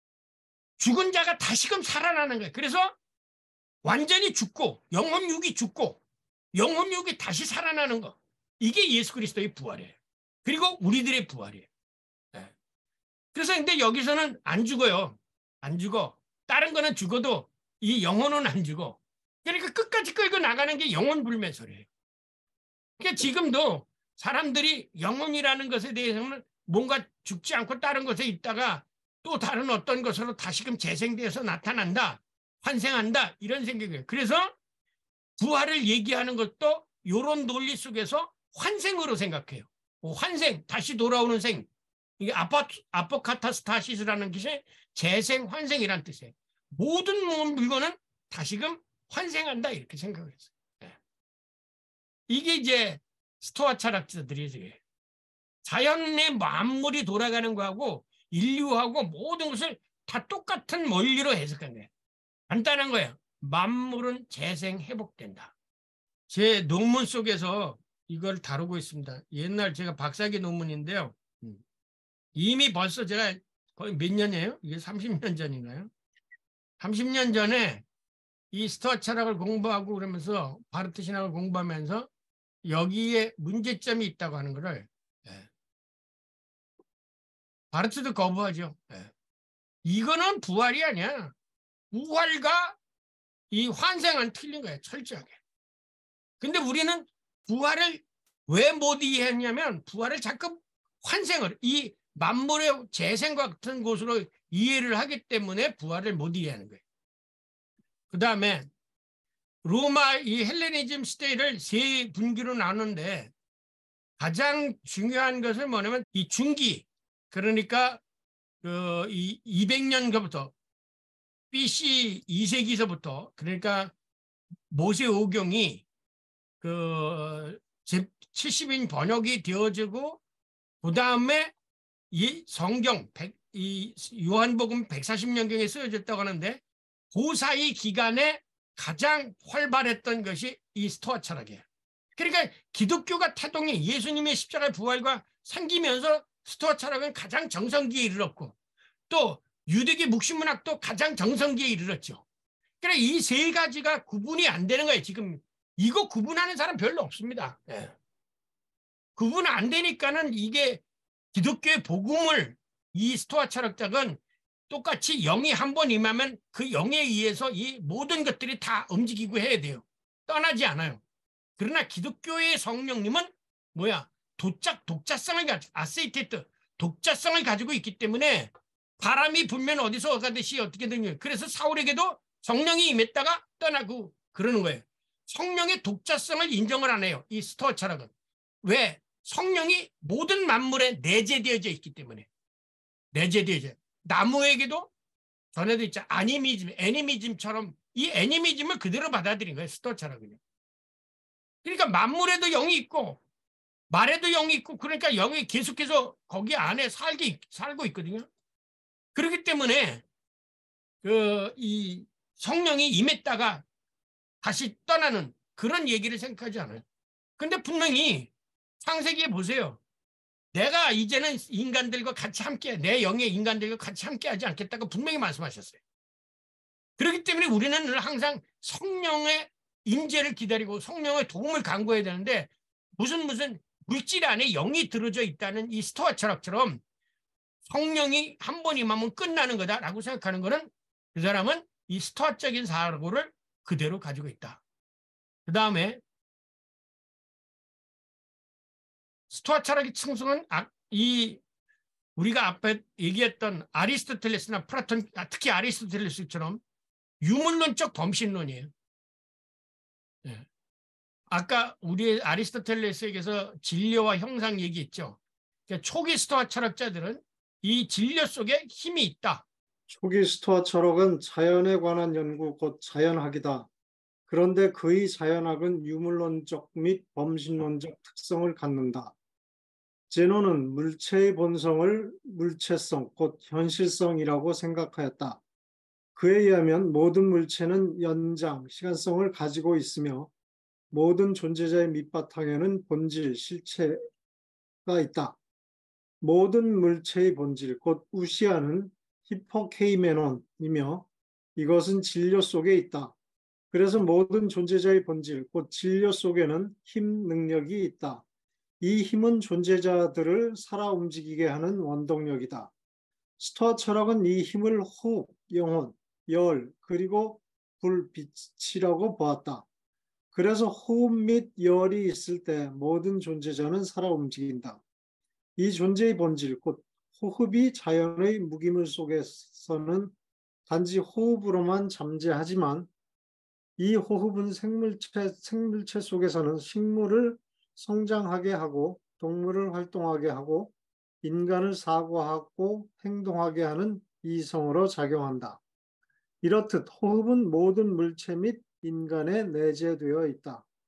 죽은 자가 다시금 살아나는 거예요. 그래서 완전히 죽고 영혼육이 죽고 영혼육이 다시 살아나는 거. 이게 예수 그리스도의 부활이에요. 그리고 우리들의 부활이에요. 네. 그래서 근데 여기서는 안 죽어요. 안 죽어. 다른 거는 죽어도 이 영혼은 안 죽어. 그러니까 끝까지 끌고 나가는 게 영혼불멸설이에요. 그러니까 지금도 사람들이 영혼이라는 것에 대해서는 뭔가 죽지 않고 다른 것에 있다가 또 다른 어떤 것으로 다시금 재생돼서 나타난다. 환생한다. 이런 생각이에요. 그래서 부활을 얘기하는 것도 이런 논리 속에서 환생으로 생각해요. 환생, 다시 돌아오는 생. 이게 아포카타스타시스라는 것이 재생, 환생이라는 뜻이에요. 모든 물건은 다시금 환생한다. 이렇게 생각을 했어요. 이게 이제 스토아 철학자들이 자연의 만물이 돌아가는 거하고 인류하고 모든 것을 다 똑같은 원리로 해석한 거예요. 간단한 거예요. 만물은 재생 회복된다. 제 논문 속에서 이걸 다루고 있습니다. 옛날 제가 박사학위 논문인데요. 이미 벌써 제가 거의 몇 년이에요? 이게 30년 전인가요? 30년 전에 이 스토아 철학을 공부하고 그러면서 바르트 신학을 공부하면서 여기에 문제점이 있다고 하는 거를 바르트도 거부하죠. 이거는 부활이 아니야. 부활과 이 환생은 틀린 거예요. 철저하게. 근데 우리는 부활을 왜 못 이해했냐면 부활을 자꾸 환생을 이 만물의 재생과 같은 것으로 이해를 하기 때문에 부활을 못 이해하는 거예요. 그 다음에 로마 이 헬레니즘 시대를 세 분기로 나누는데 가장 중요한 것은 뭐냐면 이 중기 그러니까 이 200년부터 BC 2세기서부터 그러니까 모세오경이 그 70인 번역이 되어지고 그 다음에 이 성경 이 요한복음 140년경에 쓰여졌다고 하는데 그 사이 기간에 가장 활발했던 것이 이 스토아 철학이에요. 그러니까 기독교가 태동이 예수님의 십자가의 부활과 생기면서 스토아 철학은 가장 정성기에 이르렀고 또 유대계 묵시문학도 가장 정성기에 이르렀죠. 그러니까 이 세 가지가 구분이 안 되는 거예요. 지금 이거 구분하는 사람 별로 없습니다. 구분 안 되니까는 이게 기독교의 복음을 이 스토아 철학자는 똑같이 영이 한 번 임하면 그 영에 의해서 이 모든 것들이 다 움직이고 해야 돼요. 떠나지 않아요. 그러나 기독교의 성령님은 뭐야? 독자성을 가지고 아세이테트 독자성을 가지고 있기 때문에 바람이 불면 어디서 가듯이 어떻게든 그래서 사울에게도 성령이 임했다가 떠나고 그러는 거예요. 성령의 독자성을 인정을 안 해요. 이 스토아 철학은. 왜? 성령이 모든 만물에 내재되어져 있기 때문에. 내재되어져. 나무에게도 전에도 있죠. 애니미즘처럼 이 애니미즘을 그대로 받아들인 거예요. 스토아 철학은요. 그러니까 만물에도 영이 있고 말에도 영이 있고 그러니까 영이 계속해서 거기 안에 살고 있거든요. 그렇기 때문에 이 성령이 임했다가 다시 떠나는 그런 얘기를 생각하지 않아요. 근데 분명히 창세기에 보세요. 내가 이제는 인간들과 같이 함께 내 영의 인간들과 같이 함께하지 않겠다고 분명히 말씀하셨어요. 그렇기 때문에 우리는 늘 항상 성령의 임재를 기다리고 성령의 도움을 간구해야 되는데 무슨 물질 안에 영이 들어져 있다는 이 스토아 철학처럼 성령이 한 번 임하면 끝나는 거다라고 생각하는 것은 그 사람은 이 스토아적인 사고를 그대로 가지고 있다. 그 다음에 스토아 철학의 충성은 우리가 앞에 얘기했던 아리스토텔레스나 플라톤, 특히 아리스토텔레스처럼 유물론적 범신론이에요. 네. 아까 우리 아리스토텔레스에게서 진료와 형상 얘기했죠. 그러니까 초기 스토아 철학자들은 이 진료 속에 힘이 있다. 초기 스토아 철학은 자연에 관한 연구 곧 자연학이다. 그런데 그의 자연학은 유물론적 및 범신론적 특성을 갖는다. 제노는 물체의 본성을 물체성 곧 현실성이라고 생각하였다. 그에 의하면 모든 물체는 연장, 시간성을 가지고 있으며 모든 존재자의 밑바탕에는 본질, 실체가 있다. 모든 물체의 본질, 곧 우시아는 히포케이메논이며 이것은 진료 속에 있다. 그래서 모든 존재자의 본질, 곧 진료 속에는 힘, 능력이 있다. 이 힘은 존재자들을 살아 움직이게 하는 원동력이다. 스토아 철학은 이 힘을 호흡, 영혼, 열, 그리고 불, 빛이라고 보았다. 그래서 호흡 및 열이 있을 때 모든 존재자는 살아 움직인다. 이 존재의 본질, 곧 호흡이 자연의 무기물 속에서는 단지 호흡으로만 잠재하지만 이 호흡은 생물체 속에서는 식물을 성장하게 하고 동물을 활동하게 하고 인간을 사고하고 행동하게 하는 이성으로 작용한다. 이렇듯 호흡은 모든 물체 및 인간에 내재되어 있다.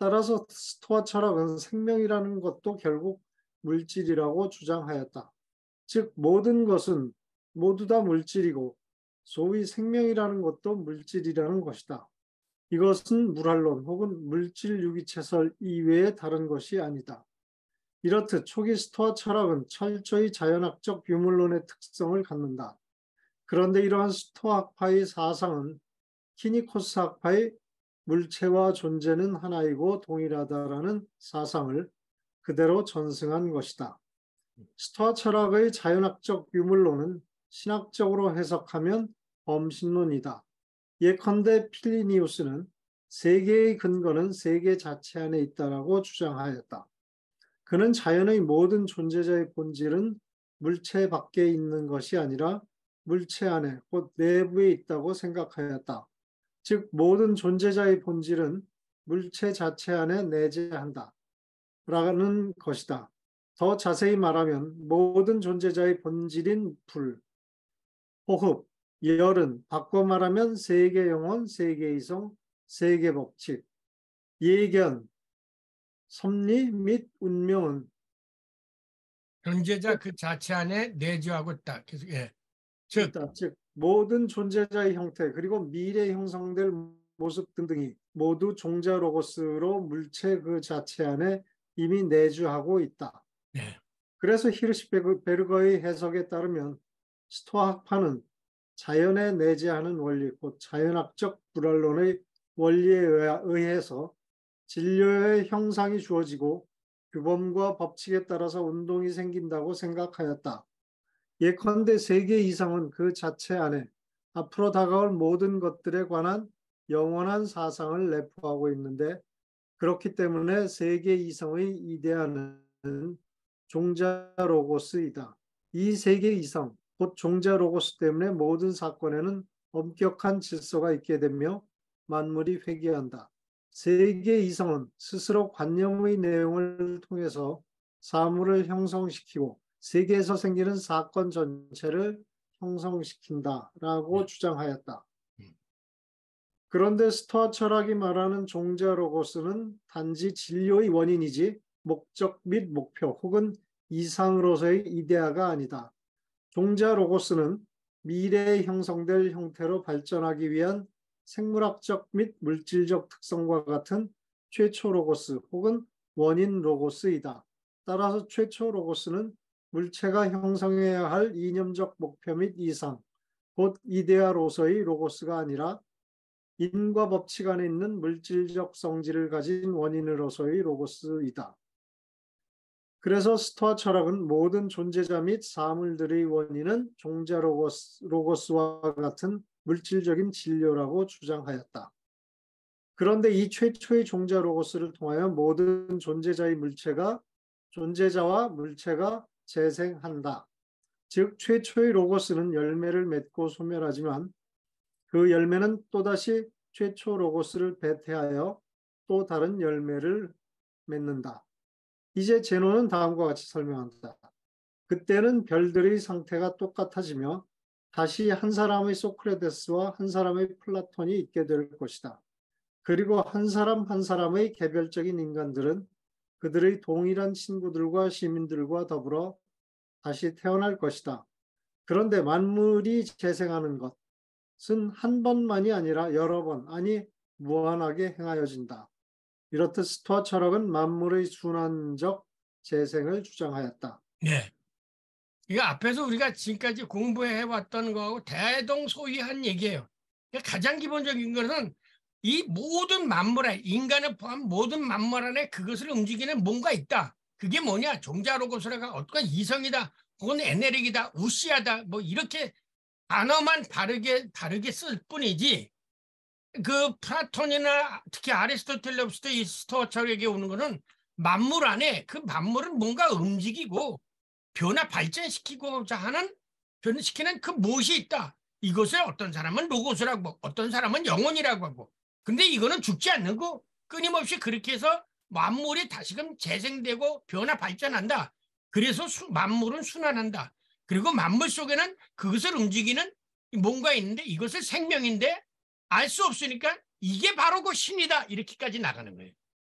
따라서 스토아 철학은 생명이라는 것도 결국 물질이라고 주장하였다. 즉 모든 것은 모두 다 물질이고 소위 생명이라는 것도 물질이라는 것이다. 이것은 물활론 혹은 물질 유기체설 이외의 다른 것이 아니다. 이렇듯 초기 스토아 철학은 철저히 자연학적 유물론의 특성을 갖는다. 그런데 이러한 스토아 학파의 사상은 키니코스 학파의 물체와 존재는 하나이고 동일하다라는 사상을 그대로 전승한 것이다. 스토아 철학의 자연학적 유물론은 신학적으로 해석하면 범신론이다. 예컨대 필리니우스는 세계의 근거는 세계 자체 안에 있다라고 주장하였다. 그는 자연의 모든 존재자의 본질은 물체 밖에 있는 것이 아니라 물체 안에 곧 내부에 있다고 생각하였다. 즉 모든 존재자의 본질은 물체 자체 안에 내재한다 라는 것이다. 더 자세히 말하면 모든 존재자의 본질인 불, 호흡, 열은 바꿔 말하면 세계 영혼, 세계 이성, 세계 법칙, 예견, 섭리 및 운명은 존재자 그 자체 안에 내주하고 있다. 계속 즉 모든 존재자의 형태 그리고 미래 형성될 모습 등등이 모두 종자 로고스로 물체 그 자체 안에 이미 내주하고 있다. 네. 그래서 히르시베르거의 해석에 따르면 스토아 학파는 자연에 내재하는 원리, 곧 자연학적 불활론의 원리에 의해서 진료의 형상이 주어지고 규범과 법칙에 따라서 운동이 생긴다고 생각하였다. 예컨대 세계 이성은 그 자체 안에 앞으로 다가올 모든 것들에 관한 영원한 사상을 내포하고 있는데 그렇기 때문에 세계 이성의 이데아는 종자 로고스이다. 이 세계 이성, 곧 종자 로고스 때문에 모든 사건에는 엄격한 질서가 있게 되며 만물이 회귀한다. 세계 이성은 스스로 관념의 내용을 통해서 사물을 형성시키고 세계에서 생기는 사건 전체를 형성시킨다라고 주장하였다. 그런데 스토아 철학이 말하는 종자 로고스는 단지 진료의 원인이지 목적 및 목표 혹은 이상으로서의 이데아가 아니다. 종자 로고스는 미래에 형성될 형태로 발전하기 위한 생물학적 및 물질적 특성과 같은 최초 로고스 혹은 원인 로고스이다. 따라서 최초 로고스는 물체가 형성해야 할 이념적 목표 및 이상, 곧 이데아로서의 로고스가 아니라 인과 법칙 안에 있는 물질적 성질을 가진 원인으로서의 로고스이다. 그래서 스토아 철학은 모든 존재자 및 사물들의 원인은 종자 로고스와 같은 물질적인 진료라고 주장하였다. 그런데 이 최초의 종자 로고스를 통하여 모든 존재자와 물체가 재생한다. 즉 최초의 로고스는 열매를 맺고 소멸하지만 그 열매는 또다시 최초 로고스를 배태하여 또 다른 열매를 맺는다. 이제 제논은 다음과 같이 설명한다. 그때는 별들의 상태가 똑같아지며 다시 한 사람의 소크라테스와 한 사람의 플라톤이 있게 될 것이다. 그리고 한 사람 한 사람의 개별적인 인간들은 그들의 동일한 친구들과 시민들과 더불어 다시 태어날 것이다. 그런데 만물이 재생하는 것은 한 번만이 아니라 여러 번, 아니 무한하게 행하여진다. 이렇듯 스토아 철학은 만물의 순환적 재생을 주장하였다. 네. 이거 앞에서 우리가 지금까지 공부해왔던 거하고 대동소이한 얘기예요. 가장 기본적인 것은 이 모든 만물 안에, 인간을 포함한 모든 만물 안에 그것을 움직이는 뭔가 있다. 그게 뭐냐? 종자 로고스라가 어떤 이성이다, 혹은 에네르기다, 우시하다, 뭐 이렇게 단어만 다르게 쓸 뿐이지, 그 플라톤이나 특히 아리스토텔레스도 이 스토아 철학에 오는 거는 만물 안에 그 만물은 뭔가 움직이고 변화 발전시키고자 하는, 변화시키는 그 무엇이 있다. 이것을 어떤 사람은 로고스라고, 어떤 사람은 영혼이라고 하고, 근데 이거는 죽지 않는 거, 끊임없이 그렇게 해서 만물이 다시금 재생되고 변화 발전한다. 그래서 만물은 순환한다. 그리고 만물 속에는 그것을 움직이는 뭔가 있는데 이것을 생명인데 알 수 없으니까 이게 바로 그 신이다. 이렇게까지 나가는 거예요.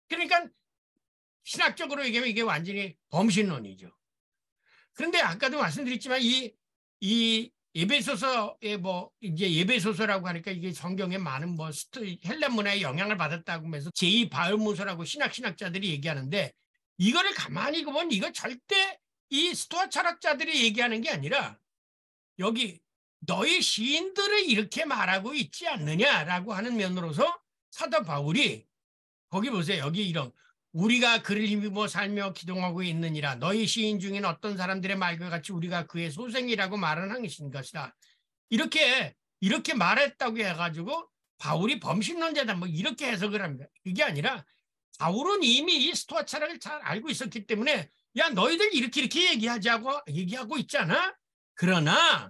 그러니까 신학적으로 얘기하면 이게 완전히 범신론이죠. 그런데 아까도 말씀드렸지만 이 에베소서에 뭐 이제 에베소서라고 하니까 이게 성경에 많은 뭐 헬란 문화의 영향을 받았다고 하면서 제2바울문서라고 신학자들이 얘기하는데 이거를 가만히 보면 이거 절대 이 스토아 철학자들이 얘기하는 게 아니라 여기 너희 시인들을 이렇게 말하고 있지 않느냐라고 하는 면으로서 사도 바울이 거기 보세요. 여기 이런 우리가 그를 힘입어 살며 기동하고 있느니라. 너희 시인 중에는 어떤 사람들의 말과 같이 우리가 그의 소생이라고 말하는 것이다. 이렇게 말했다고 해가지고 바울이 범신론자다 뭐 이렇게 해석을 합니다. 그게 아니라 바울은 이미 이 스토아 철학을 잘 알고 있었기 때문에 야 너희들 이렇게 얘기하고 있잖아. 그러나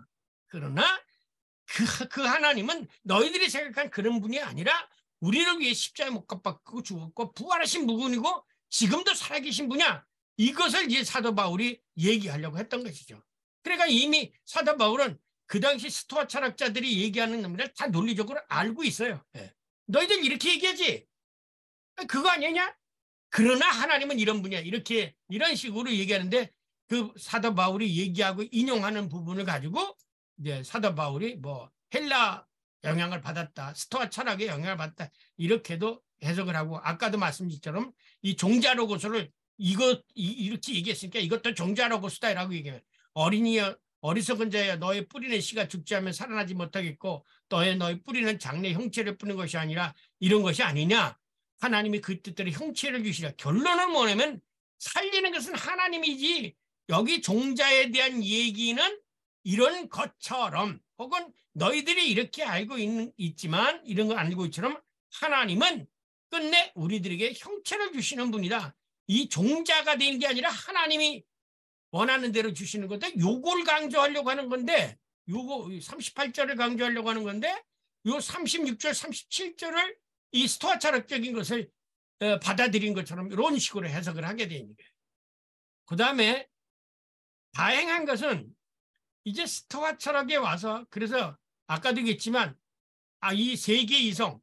그 하나님은 너희들이 생각한 그런 분이 아니라 우리를 위해 십자가에 못 박히고 죽었고 부활하신 분이고 지금도 살아계신 분이야. 이것을 이제 사도 바울이 얘기하려고 했던 것이죠. 그러니까 이미 사도 바울은 그 당시 스토아 철학자들이 얘기하는 놈들을 다 논리적으로 알고 있어요. 예. 너희들 이렇게 얘기하지? 그거 아니냐? 그러나 하나님은 이런 분이야. 이런 식으로 얘기하는데 그 사도 바울이 얘기하고 인용하는 부분을 가지고 이제 사도 바울이 뭐 헬라 영향을 받았다. 스토아 철학의 영향을 받았다. 이렇게도 해석을 하고 아까도 말씀드렸처럼 이 종자로고스를 이렇게 얘기했으니까 이것도 종자로고스다라고 얘기해요. 어리석은 자야 너의 뿌리는 씨가 죽지 않으면 살아나지 못하겠고 너의 뿌리는 장래 형체를 뿌는 것이 아니라 이런 것이 아니냐. 하나님이 그 뜻대로 형체를 주시라. 결론은 뭐냐면 살리는 것은 하나님이지 여기 종자에 대한 얘기는 이런 것처럼 혹은 너희들이 이렇게 알고 있지만 이런 걸 알고 있처럼 하나님은 끝내 우리들에게 형체를 주시는 분이다. 이 종자가 되는 게 아니라 하나님이 원하는 대로 주시는 건데 요걸 강조하려고 하는 건데 요거 38절을 강조하려고 하는 건데 요 36절 37절을 이 스토아 철학적인 것을 받아들인 것처럼 이런 식으로 해석을 하게 되는 거예요. 그 다음에 다행한 것은 이제 스토아 철학에 와서 그래서 아까도 얘기했지만 이 세계 이성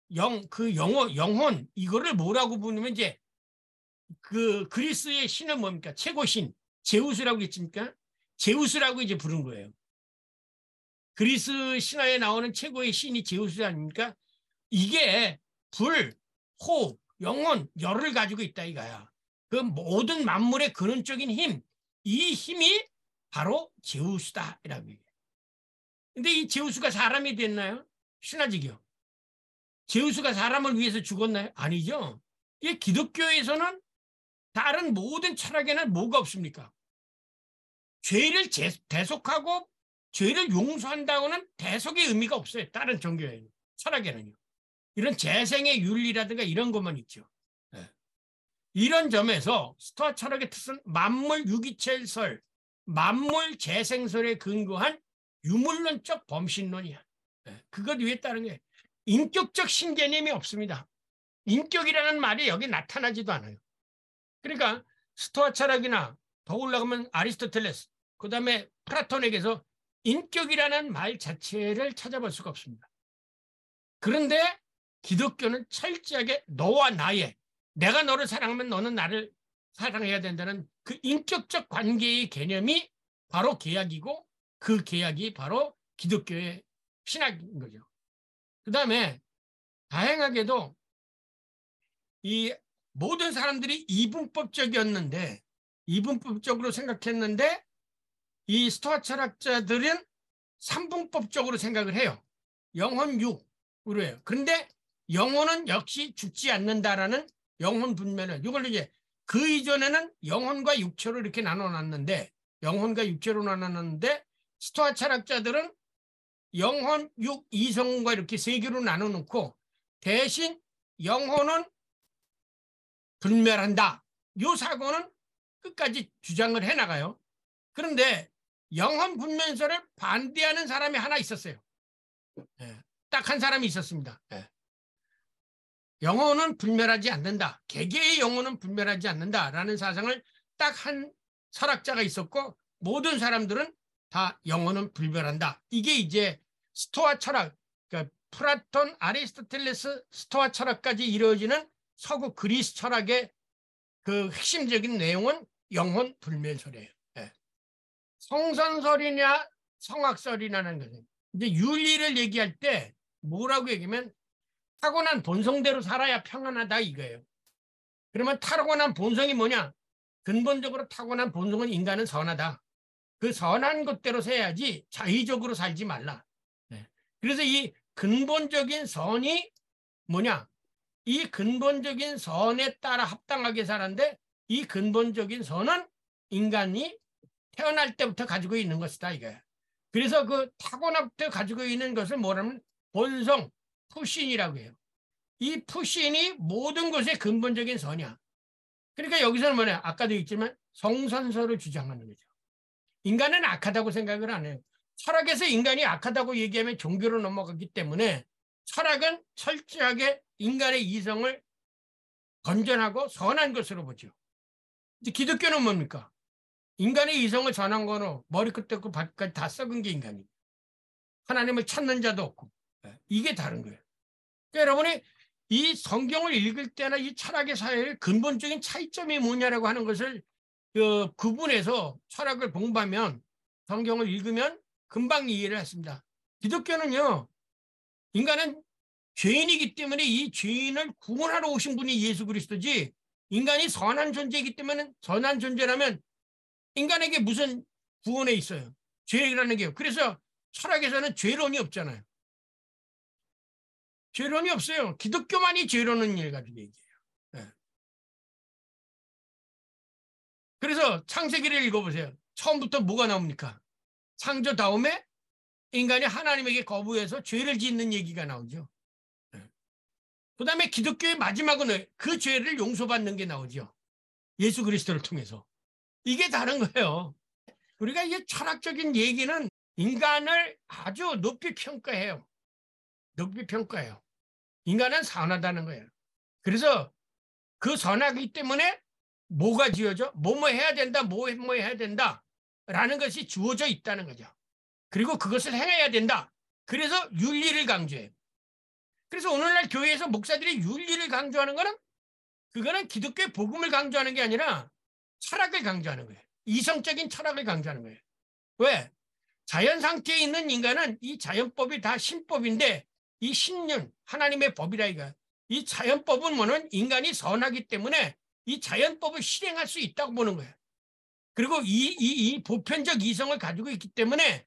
영혼 이거를 뭐라고 부르면 이제 그 그리스의 신은 뭡니까? 최고신 제우스라고 했습니까? 제우스라고 이제 부른 거예요. 그리스 신화에 나오는 최고의 신이 제우스 아닙니까? 이게 불, 호흡, 영혼, 열을 가지고 있다 이거야. 그 모든 만물의 근원적인 힘, 이 힘이 바로 제우스다라고 얘기해요. 근데 이 제우스가 사람이 됐나요? 신화적이요. 제우스가 사람을 위해서 죽었나요? 아니죠. 이 기독교에서는 다른 모든 철학에는 뭐가 없습니까? 죄를 대속하고 죄를 용서한다고는 대속의 의미가 없어요. 다른 종교에는, 철학에는요. 이런 재생의 윤리라든가 이런 것만 있죠. 네. 이런 점에서 스토아 철학의 뜻은 만물 유기체설, 만물 재생설에 근거한 유물론적 범신론이야. 네. 그것 위에 따른 게 인격적 신개념이 없습니다. 인격이라는 말이 여기 나타나지도 않아요. 그러니까 스토아 철학이나 더 올라가면 아리스토텔레스, 그 다음에 플라톤에게서 인격이라는 말 자체를 찾아볼 수가 없습니다. 그런데 기독교는 철저하게 너와 나의, 내가 너를 사랑하면 너는 나를 사랑해야 된다는 그 인격적 관계의 개념이 바로 계약이고 그 계약이 바로 기독교의 신학인 거죠. 그 다음에 다행하게도 이 모든 사람들이 이분법적이었는데 이분법적으로 생각했는데 이 스토아 철학자들은 삼분법적으로 생각을 해요. 영혼 육으로 해요. 그런데 영혼은 역시 죽지 않는다라는 영혼 분면을 이걸 이제 그 이전에는 영혼과 육체로 이렇게 나눠놨는데 영혼과 육체로 나눠놨는데 스토아 철학자들은 영혼, 육, 이성과 이렇게 세 개로 나눠놓고 대신 영혼은 불멸한다. 이 사고는 끝까지 주장을 해나가요. 그런데 영혼 불면설을 반대하는 사람이 하나 있었어요. 딱 한 사람이 있었습니다. 영혼은 불멸하지 않는다. 개개의 영혼은 불멸하지 않는다라는 사상을 딱 한 철학자가 있었고 모든 사람들은 다 영혼은 불멸한다. 이게 이제 스토아 철학, 그러니까 플라톤, 아리스토텔레스, 스토아 철학까지 이루어지는 서구 그리스 철학의 그 핵심적인 내용은 영혼 불멸설이에요. 예. 성선설이냐 성악설이냐는 것은 이제 윤리를 얘기할 때 뭐라고 얘기하면 타고난 본성대로 살아야 평안하다 이거예요. 그러면 타고난 본성이 뭐냐? 근본적으로 타고난 본성은 인간은 선하다. 그 선한 것대로 살아야지 자의적으로 살지 말라. 네. 그래서 이 근본적인 선이 뭐냐? 이 근본적인 선에 따라 합당하게 사는데 이 근본적인 선은 인간이 태어날 때부터 가지고 있는 것이다 이거야. 그래서 그 타고나부터 가지고 있는 것을 뭐라면 본성, 푸신이라고 해요. 이 푸신이 모든 것의 근본적인 선이야. 그러니까 여기서는 뭐냐? 아까도 있지만 성선설을 주장하는 거죠. 인간은 악하다고 생각을 안 해요. 철학에서 인간이 악하다고 얘기하면 종교로 넘어가기 때문에 철학은 철저하게 인간의 이성을 건전하고 선한 것으로 보죠. 이제 기독교는 뭡니까? 인간의 이성을 선한 거로 머리끝부터 발끝까지 다 썩은 게 인간이에요. 하나님을 찾는 자도 없고. 이게 다른 거예요. 그러니까 여러분이 이 성경을 읽을 때나 이 철학의 사회의 근본적인 차이점이 뭐냐라고 하는 것을 구분해서 철학을 공부하면 성경을 읽으면 금방 이해를 했습니다. 기독교는요. 인간은 죄인이기 때문에 이 죄인을 구원하러 오신 분이 예수 그리스도지 인간이 선한 존재이기 때문에 선한 존재라면 인간에게 무슨 구원에 있어요. 죄라는 게요. 그래서 철학에서는 죄론이 없잖아요. 죄론이 없어요. 기독교만이 죄론은 일 가지고 얘기해요. 네. 그래서 창세기를 읽어보세요. 처음부터 뭐가 나옵니까? 창조 다음에 인간이 하나님에게 거부해서 죄를 짓는 얘기가 나오죠. 네. 그 다음에 기독교의 마지막은 그 죄를 용서받는 게 나오죠. 예수 그리스도를 통해서. 이게 다른 거예요. 우리가 이 철학적인 얘기는 인간을 아주 높이 평가해요. 높이 평가해요. 인간은 선하다는 거예요. 그래서 그 선하기 때문에 뭐가 지어져? 뭐뭐 해야 된다, 뭐 해야 된다 라는 것이 주어져 있다는 거죠. 그리고 그것을 행해야 된다. 그래서 윤리를 강조해요. 그래서 오늘날 교회에서 목사들이 윤리를 강조하는 거는 그거는 기독교의 복음을 강조하는 게 아니라 철학을 강조하는 거예요. 이성적인 철학을 강조하는 거예요. 왜? 자연 상태에 있는 인간은 이 자연법이 다 신법인데 이 신륜, 하나님의 법이라 이거. 이 자연법은 뭐는 인간이 선하기 때문에 이 자연법을 실행할 수 있다고 보는 거예요. 그리고 이 보편적 이성을 가지고 있기 때문에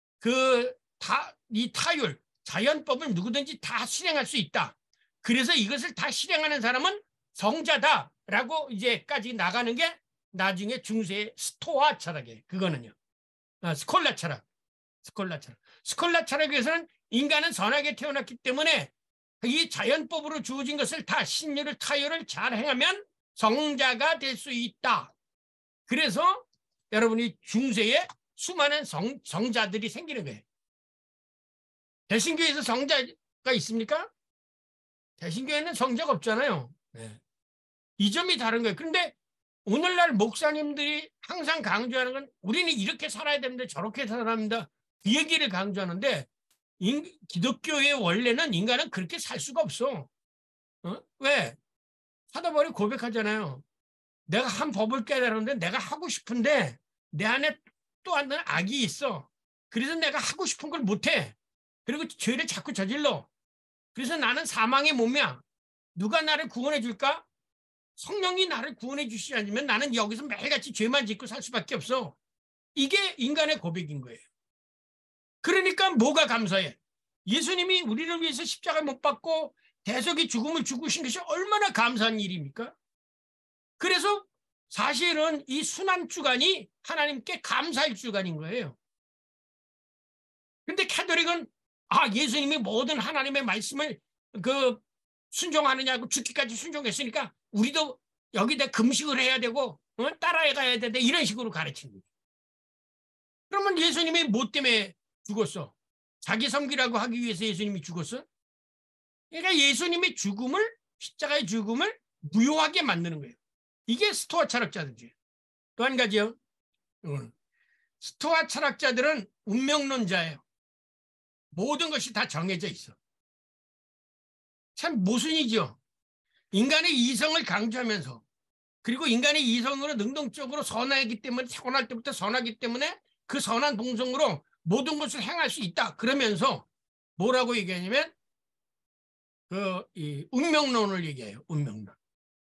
이 타율, 자연법을 누구든지 다 실행할 수 있다. 그래서 이것을 다 실행하는 사람은 성자다라고 이제까지 나가는 게 나중에 중세의 스토아 철학이에요. 그거는요. 스콜라 철학. 스콜라 철학에서는 인간은 선하게 태어났기 때문에 이 자연법으로 주어진 것을 다 신유를 타율을 잘 행하면 성자가 될 수 있다. 그래서 여러분이 중세에 수많은 성자들이 생기는 거예요. 대신교에서 성자가 있습니까? 대신교에는 성자가 없잖아요. 네. 이 점이 다른 거예요. 그런데 오늘날 목사님들이 항상 강조하는 건 우리는 이렇게 살아야 됩니다. 저렇게 살아야 합니다. 그 얘기를 강조하는데 기독교의 원래는 인간은 그렇게 살 수가 없어. 왜? 하다 보니 고백하잖아요. 내가 한 법을 깨달았는데 내가 하고 싶은데 내 안에 또 하나 악이 있어. 그래서 내가 하고 싶은 걸 못해. 그리고 죄를 자꾸 저질러. 그래서 나는 사망의 몸이야. 누가 나를 구원해 줄까? 성령이 나를 구원해 주시지 않으면 나는 여기서 매일같이 죄만 짓고 살 수밖에 없어. 이게 인간의 고백인 거예요. 그러니까 뭐가 감사해? 예수님이 우리를 위해서 십자가에 못 박고 대속의 죽음을 죽으신 것이 얼마나 감사한 일입니까? 그래서 사실은 이 순환주간이 하나님께 감사할 주간인 거예요. 근데 캐톨릭은 예수님이 모든 하나님의 말씀을 순종하느냐고 죽기까지 순종했으니까 우리도 여기다 금식을 해야 되고 따라해 가야 된다 이런 식으로 가르치는 거예요. 그러면 예수님이 뭐 때문에 죽었어? 자기 섬기라고 하기 위해서 예수님이 죽었어? 그러니까 예수님의 죽음을 십자가의 죽음을 무효하게 만드는 거예요. 이게 스토아 철학자들이에요. 또 한 가지요. 스토아 철학자들은 운명론자예요. 모든 것이 다 정해져 있어. 참 모순이죠. 인간의 이성을 강조하면서 그리고 인간의 이성으로 능동적으로 선하기 때문에 태어날 때부터 선하기 때문에 그 선한 동성으로 모든 것을 행할 수 있다. 그러면서 뭐라고 얘기하냐면 이 운명론을 얘기해요. 운명론.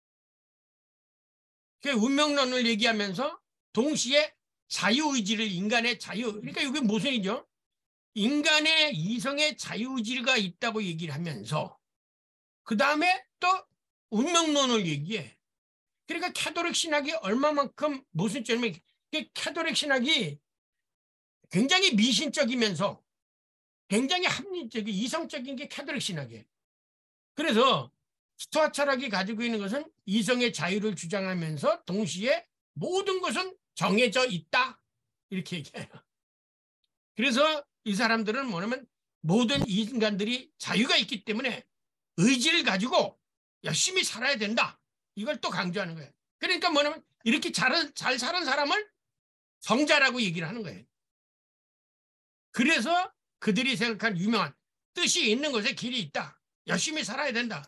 그 운명론을 얘기하면서 동시에 자유의지를 인간의 자유 그러니까 이게 무슨 일이죠? 인간의 이성의 자유의지가 있다고 얘기를 하면서 그 다음에 또 운명론을 얘기해. 그러니까 캐톨릭 신학이 얼마만큼 모순점이 캐톨릭 신학이 굉장히 미신적이면서 굉장히 합리적인 이성적인 게 캐톨릭 신학이에요. 그래서 스토아 철학이 가지고 있는 것은 이성의 자유를 주장하면서 동시에 모든 것은 정해져 있다 이렇게 얘기해요. 그래서 이 사람들은 뭐냐면 모든 인간들이 자유가 있기 때문에 의지를 가지고 열심히 살아야 된다. 이걸 또 강조하는 거예요. 그러니까 뭐냐면 이렇게 잘 사는 사람을 성자라고 얘기를 하는 거예요. 그래서 그들이 생각한 유명한 뜻이 있는 것에 길이 있다. 열심히 살아야 된다.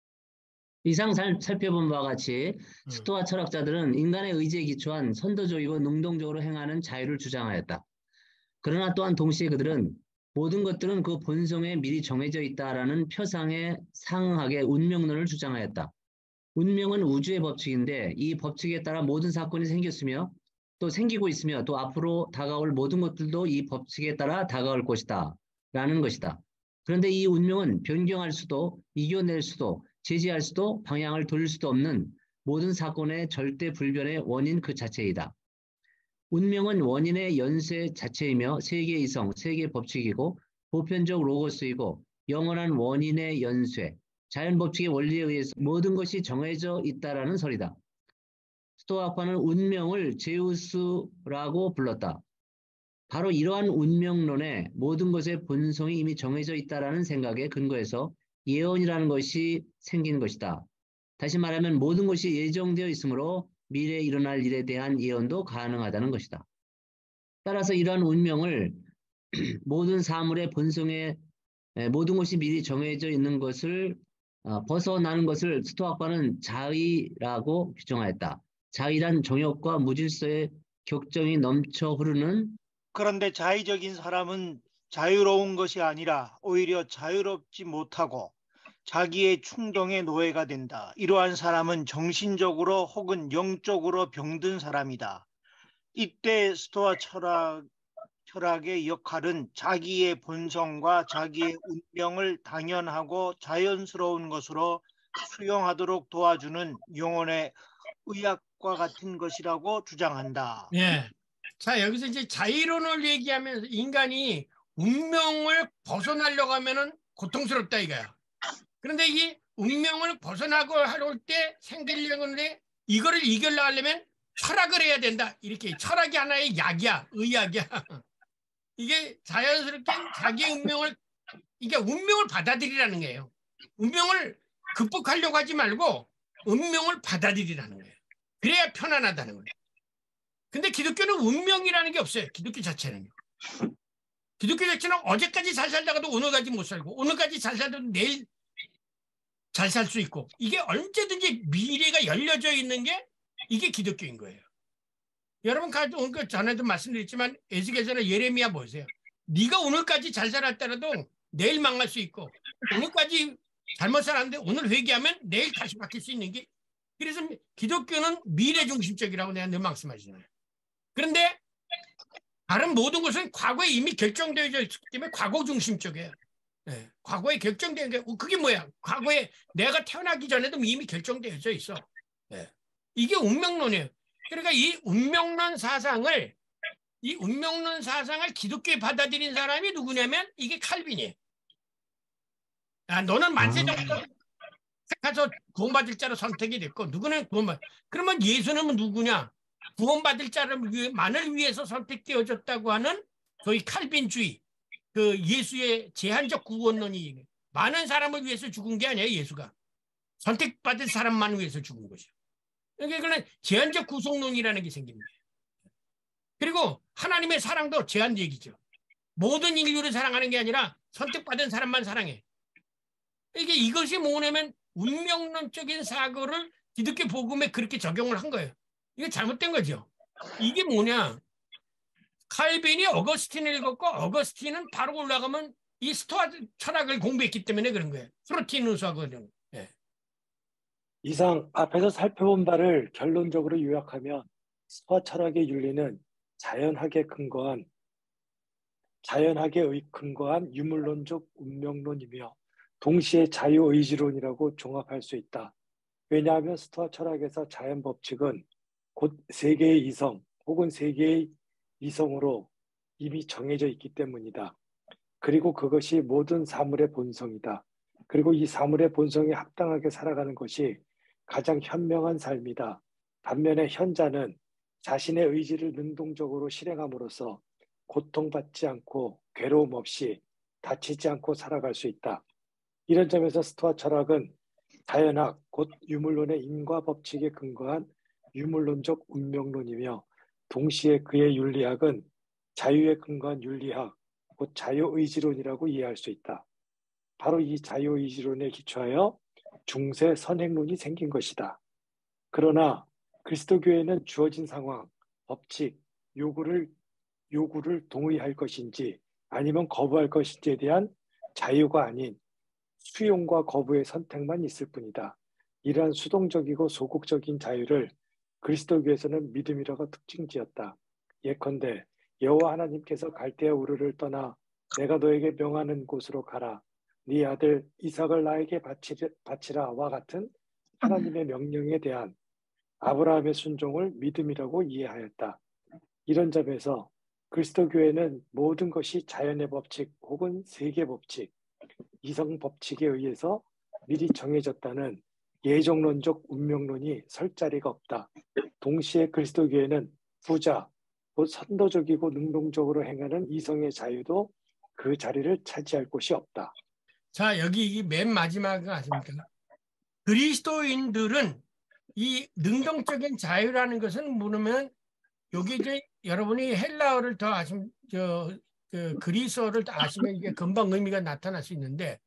이상 살펴본 바와 같이 스토아 철학자들은 인간의 의지에 기초한 선도적이고 능동적으로 행하는 자유를 주장하였다. 그러나 또한 동시에 그들은 모든 것들은 그 본성에 미리 정해져 있다라는 표상에 상응하게 운명론을 주장하였다. 운명은 우주의 법칙인데 이 법칙에 따라 모든 사건이 생겼으며 또 생기고 있으며 또 앞으로 다가올 모든 것들도 이 법칙에 따라 다가올 것이다 라는 것이다. 그런데 이 운명은 변경할 수도 이겨낼 수도 제지할 수도 방향을 돌릴 수도 없는 모든 사건의 절대 불변의 원인 그 자체이다. 운명은 원인의 연쇄 자체이며 세계의 이성, 세계의 법칙이고 보편적 로고스이고 영원한 원인의 연쇄, 자연 법칙의 원리에 의해서 모든 것이 정해져 있다라는 설이다. 스토아파는 운명을 제우스라고 불렀다. 바로 이러한 운명론에 모든 것의 본성이 이미 정해져 있다라는 생각에 근거해서 예언이라는 것이 생긴 것이다. 다시 말하면 모든 것이 예정되어 있으므로 미래에 일어날 일에 대한 예언도 가능하다는 것이다. 따라서 이러한 운명을 모든 사물의 본성에 모든 것이 미리 정해져 있는 것을 벗어나는 것을 스토아파는 자의라고 규정하였다. 자의란 정욕과 무질서의 격정이 넘쳐 흐르는 그런데 자의적인 사람은 자유로운 것이 아니라 오히려 자유롭지 못하고 자기의 충동의 노예가 된다. 이러한 사람은 정신적으로 혹은 영적으로 병든 사람이다. 이때 스토아 철학의 역할은 자기의 본성과 자기의 운명을 당연하고 자연스러운 것으로 수용하도록 도와주는 영혼의 의학과 같은 것이라고 주장한다. 예. 자, 여기서 이제 자의론을 얘기하면서 인간이 운명을 벗어나려고 하면은 고통스럽다 이거야. 그런데 이 운명을 벗어나고 할 때 생기려고 하는데 이거를 이겨려 하려면 철학을 해야 된다. 이렇게 철학이 하나의 약이야. 의학이야. 이게 자연스럽게 자기의 운명을 이게 운명을 받아들이라는 거예요. 운명을 극복하려고 하지 말고 운명을 받아들이라는 거예요. 그래야 편안하다는 거예요. 근데 기독교는 운명이라는 게 없어요. 기독교 자체는요. 기독교 자체는 어제까지 잘 살다가도 오늘까지 못 살고 오늘까지 잘 살다도 내일 잘 살 수 있고 이게 언제든지 미래가 열려져 있는 게 이게 기독교인 거예요. 여러분 전에도 말씀드렸지만 에스겔서나 예레미야 보세요. 네가 오늘까지 잘 살았더라도 내일 망할 수 있고 오늘까지 잘못 살았는데 오늘 회개하면 내일 다시 바뀔 수 있는 게 그래서 기독교는 미래 중심적이라고 내가 늘 말씀하시잖아요. 그런데 다른 모든 것은 과거에 이미 결정되어 있기 때문에 과거 중심적이에요. 네, 과거에 결정된 게 그게 뭐야? 과거에 내가 태어나기 전에도 이미 결정되어져 있어. 네. 이게 운명론이에요. 그러니까 이 운명론 사상을 기독교에 받아들인 사람이 누구냐면 이게 칼빈이에요. 너는 만세전부터 가서 구원받을 자로 선택이 됐고 누구는 구원받. 그러면 예수님은 누구냐? 구원받을 자만을 위해서 선택되어졌다고 하는 소위 칼빈주의. 그 예수의 제한적 구원론이 많은 사람을 위해서 죽은 게 아니에요. 예수가 선택받은 사람만 위해서 죽은 것이에요. 그러니까 제한적 구속론이라는 게 생깁니다. 그리고 하나님의 사랑도 제한 얘기죠. 모든 인류를 사랑하는 게 아니라 선택받은 사람만 사랑해. 이것이 뭐냐면 운명론적인 사고를 기독교 복음에 그렇게 적용을 한 거예요. 이게 잘못된 거죠. 이게 뭐냐? 칼빈이 어거스틴을 읽었고 어거스틴은 바로 올라가면 이 스토아 철학을 공부했기 때문에 그런 거예요. 프로티누스하고는. 예. 이상 앞에서 살펴본 바를 결론적으로 요약하면 스토아 철학의 윤리는 자연학에 근거한 유물론적 운명론이며 동시에 자유의지론이라고 종합할 수 있다. 왜냐하면 스토아 철학에서 자연 법칙은 곧 세계의 이성 혹은 세계의 이성으로 이미 정해져 있기 때문이다. 그리고 그것이 모든 사물의 본성이다. 그리고 이 사물의 본성에 합당하게 살아가는 것이 가장 현명한 삶이다. 반면에 현자는 자신의 의지를 능동적으로 실행함으로써 고통받지 않고 괴로움 없이 다치지 않고 살아갈 수 있다. 이런 점에서 스토아 철학은 자연학, 곧 유물론의 인과 법칙에 근거한 유물론적 운명론이며 동시에 그의 윤리학은 자유에 근거한 윤리학, 곧 자유의지론이라고 이해할 수 있다. 바로 이 자유의지론에 기초하여 중세 선행론이 생긴 것이다. 그러나 그리스도교회는 주어진 상황, 법칙, 요구를 동의할 것인지 아니면 거부할 것인지에 대한 자유가 아닌 수용과 거부의 선택만 있을 뿐이다. 이러한 수동적이고 소극적인 자유를 그리스도교에서는 믿음이라고 특징지었다. 예컨대 여호와 하나님께서 갈대아 우르를 떠나 내가 너에게 명하는 곳으로 가라. 네 아들 이삭을 나에게 바치라와 같은 하나님의 명령에 대한 아브라함의 순종을 믿음이라고 이해하였다. 이런 점에서 그리스도교회는 모든 것이 자연의 법칙 혹은 세계 법칙, 이성 법칙에 의해서 미리 정해졌다는 예정론적 운명론이 설 자리가 없다. 동시에 그리스도교회는 부자, 곧 선도적이고 능동적으로 행하는 이성의 자유도 그 자리를 차지할 곳이 없다. 자, 여기 맨 마지막은 아십니까? 그리스도인들은 이 능동적인 자유라는 것은 뭐냐면 여기 이제 여러분이 헬라어를 더 아시면 그리스어를 더 아시면 이게 금방 의미가 나타날 수 있는데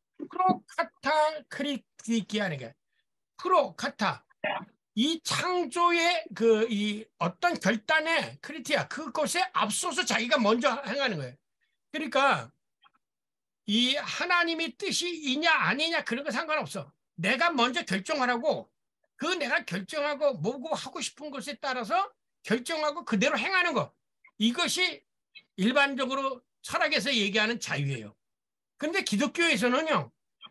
프로카타 크리티키하는 게 프로카타 이 창조의 이 어떤 결단의 크리티아 그것에 앞서서 자기가 먼저 행하는 거예요. 그러니까 이 하나님의 뜻이 이냐 아니냐 그런 거 상관없어. 내가 먼저 결정하라고 그 내가 결정하고 뭐고 하고 싶은 것에 따라서 결정하고 그대로 행하는 거. 이것이 일반적으로 철학에서 얘기하는 자유예요. 그런데 기독교에서는요.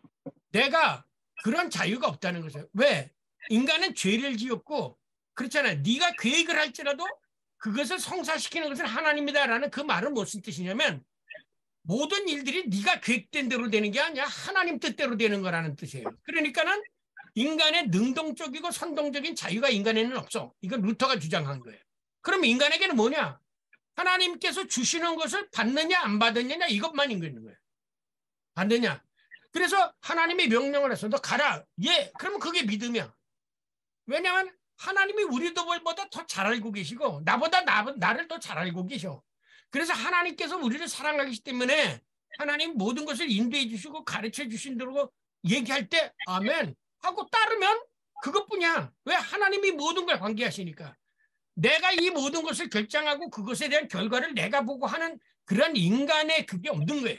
내가 그런 자유가 없다는 거죠. 왜? 인간은 죄를 지었고 그렇잖아요. 네가 계획을 할지라도 그것을 성사시키는 것은 하나님이다라는 그 말은 무슨 뜻이냐면 모든 일들이 네가 계획된 대로 되는 게 아니라 하나님 뜻대로 되는 거라는 뜻이에요. 그러니까는 인간의 능동적이고 선동적인 자유가 인간에는 없어. 이건 루터가 주장한 거예요. 그럼 인간에게는 뭐냐? 하나님께서 주시는 것을 받느냐 안 받느냐 이것만 있는 거예요. 받느냐. 그래서 하나님이 명령을 해서 너 가라. 예. 그러면 그게 믿음이야. 왜냐하면 하나님이 우리들보다 더 잘 알고 계시고 나보다 나를 더 잘 알고 계셔. 그래서 하나님께서 우리를 사랑하기 때문에 하나님 모든 것을 인도해 주시고 가르쳐 주신 대로 얘기할 때 아멘 하고 따르면 그것뿐이야. 왜? 하나님이 모든 걸 관계하시니까. 내가 이 모든 것을 결정하고 그것에 대한 결과를 내가 보고 하는 그런 인간의 그게 없는 거예요.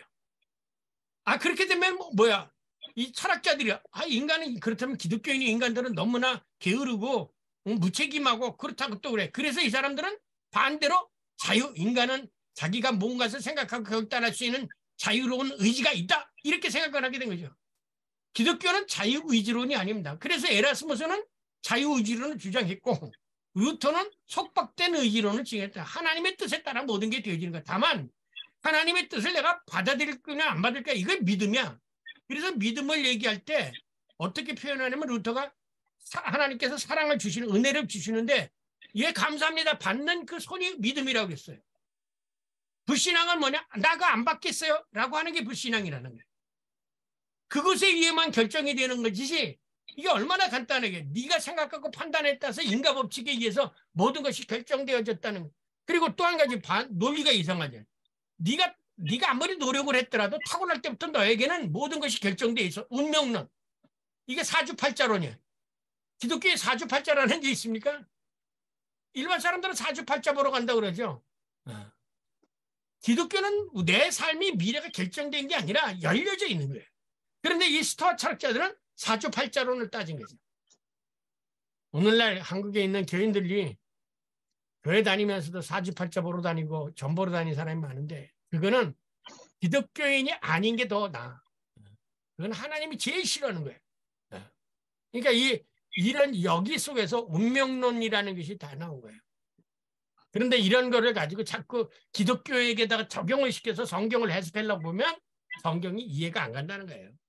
그렇게 되면 뭐야? 이 철학자들이 인간은 그렇다면 기독교인의 인간들은 너무나 게으르고 무책임하고 그렇다고 또 그래. 그래서 이 사람들은 반대로 인간은 자기가 뭔가를 생각하고 결단할 수 있는 자유로운 의지가 있다. 이렇게 생각을 하게 된 거죠. 기독교는 자유의지론이 아닙니다. 그래서 에라스무스는 자유의지론을 주장했고 루터는 속박된 의지론을 주장했다. 하나님의 뜻에 따라 모든 게 되어지는 거야. 다만 하나님의 뜻을 내가 받아들일 거냐 안 받을 거냐 이건 믿음이야. 그래서 믿음을 얘기할 때 어떻게 표현하냐면 루터가 하나님께서 사랑을 주시는 은혜를 주시는데 예 감사합니다. 받는 그 손이 믿음이라고 했어요. 불신앙은 뭐냐? 나가 안 받겠어요? 라고 하는 게 불신앙이라는 거예요. 그것에 의해만 결정이 되는 것이지 이게 얼마나 간단하게 네가 생각하고 판단에 따라서 인과법칙에 의해서 모든 것이 결정되어졌다는 거예요. 그리고 또 한 가지 논리가 이상하죠. 네가 아무리 노력을 했더라도 타고날 때부터 너에게는 모든 것이 결정돼 있어. 운명론. 이게 사주팔자론이에요. 기독교에 사주팔자라는 게 있습니까? 일반 사람들은 사주팔자 보러 간다고 그러죠. 기독교는 내 삶이 미래가 결정된 게 아니라 열려져 있는 거예요. 그런데 이 스토아 철학자들은 사주팔자론을 따진 거죠. 오늘날 한국에 있는 교인들이 교회 다니면서도 사주팔자 보러 다니고 점 보러 다니는 사람이 많은데 그거는 기독교인이 아닌 게 더 나아. 그건 하나님이 제일 싫어하는 거예요. 그러니까 이런 여기 속에서 운명론이라는 것이 다 나온 거예요. 그런데 이런 거를 가지고 자꾸 기독교에게다가 적용을 시켜서 성경을 해석하려고 보면 성경이 이해가 안 간다는 거예요.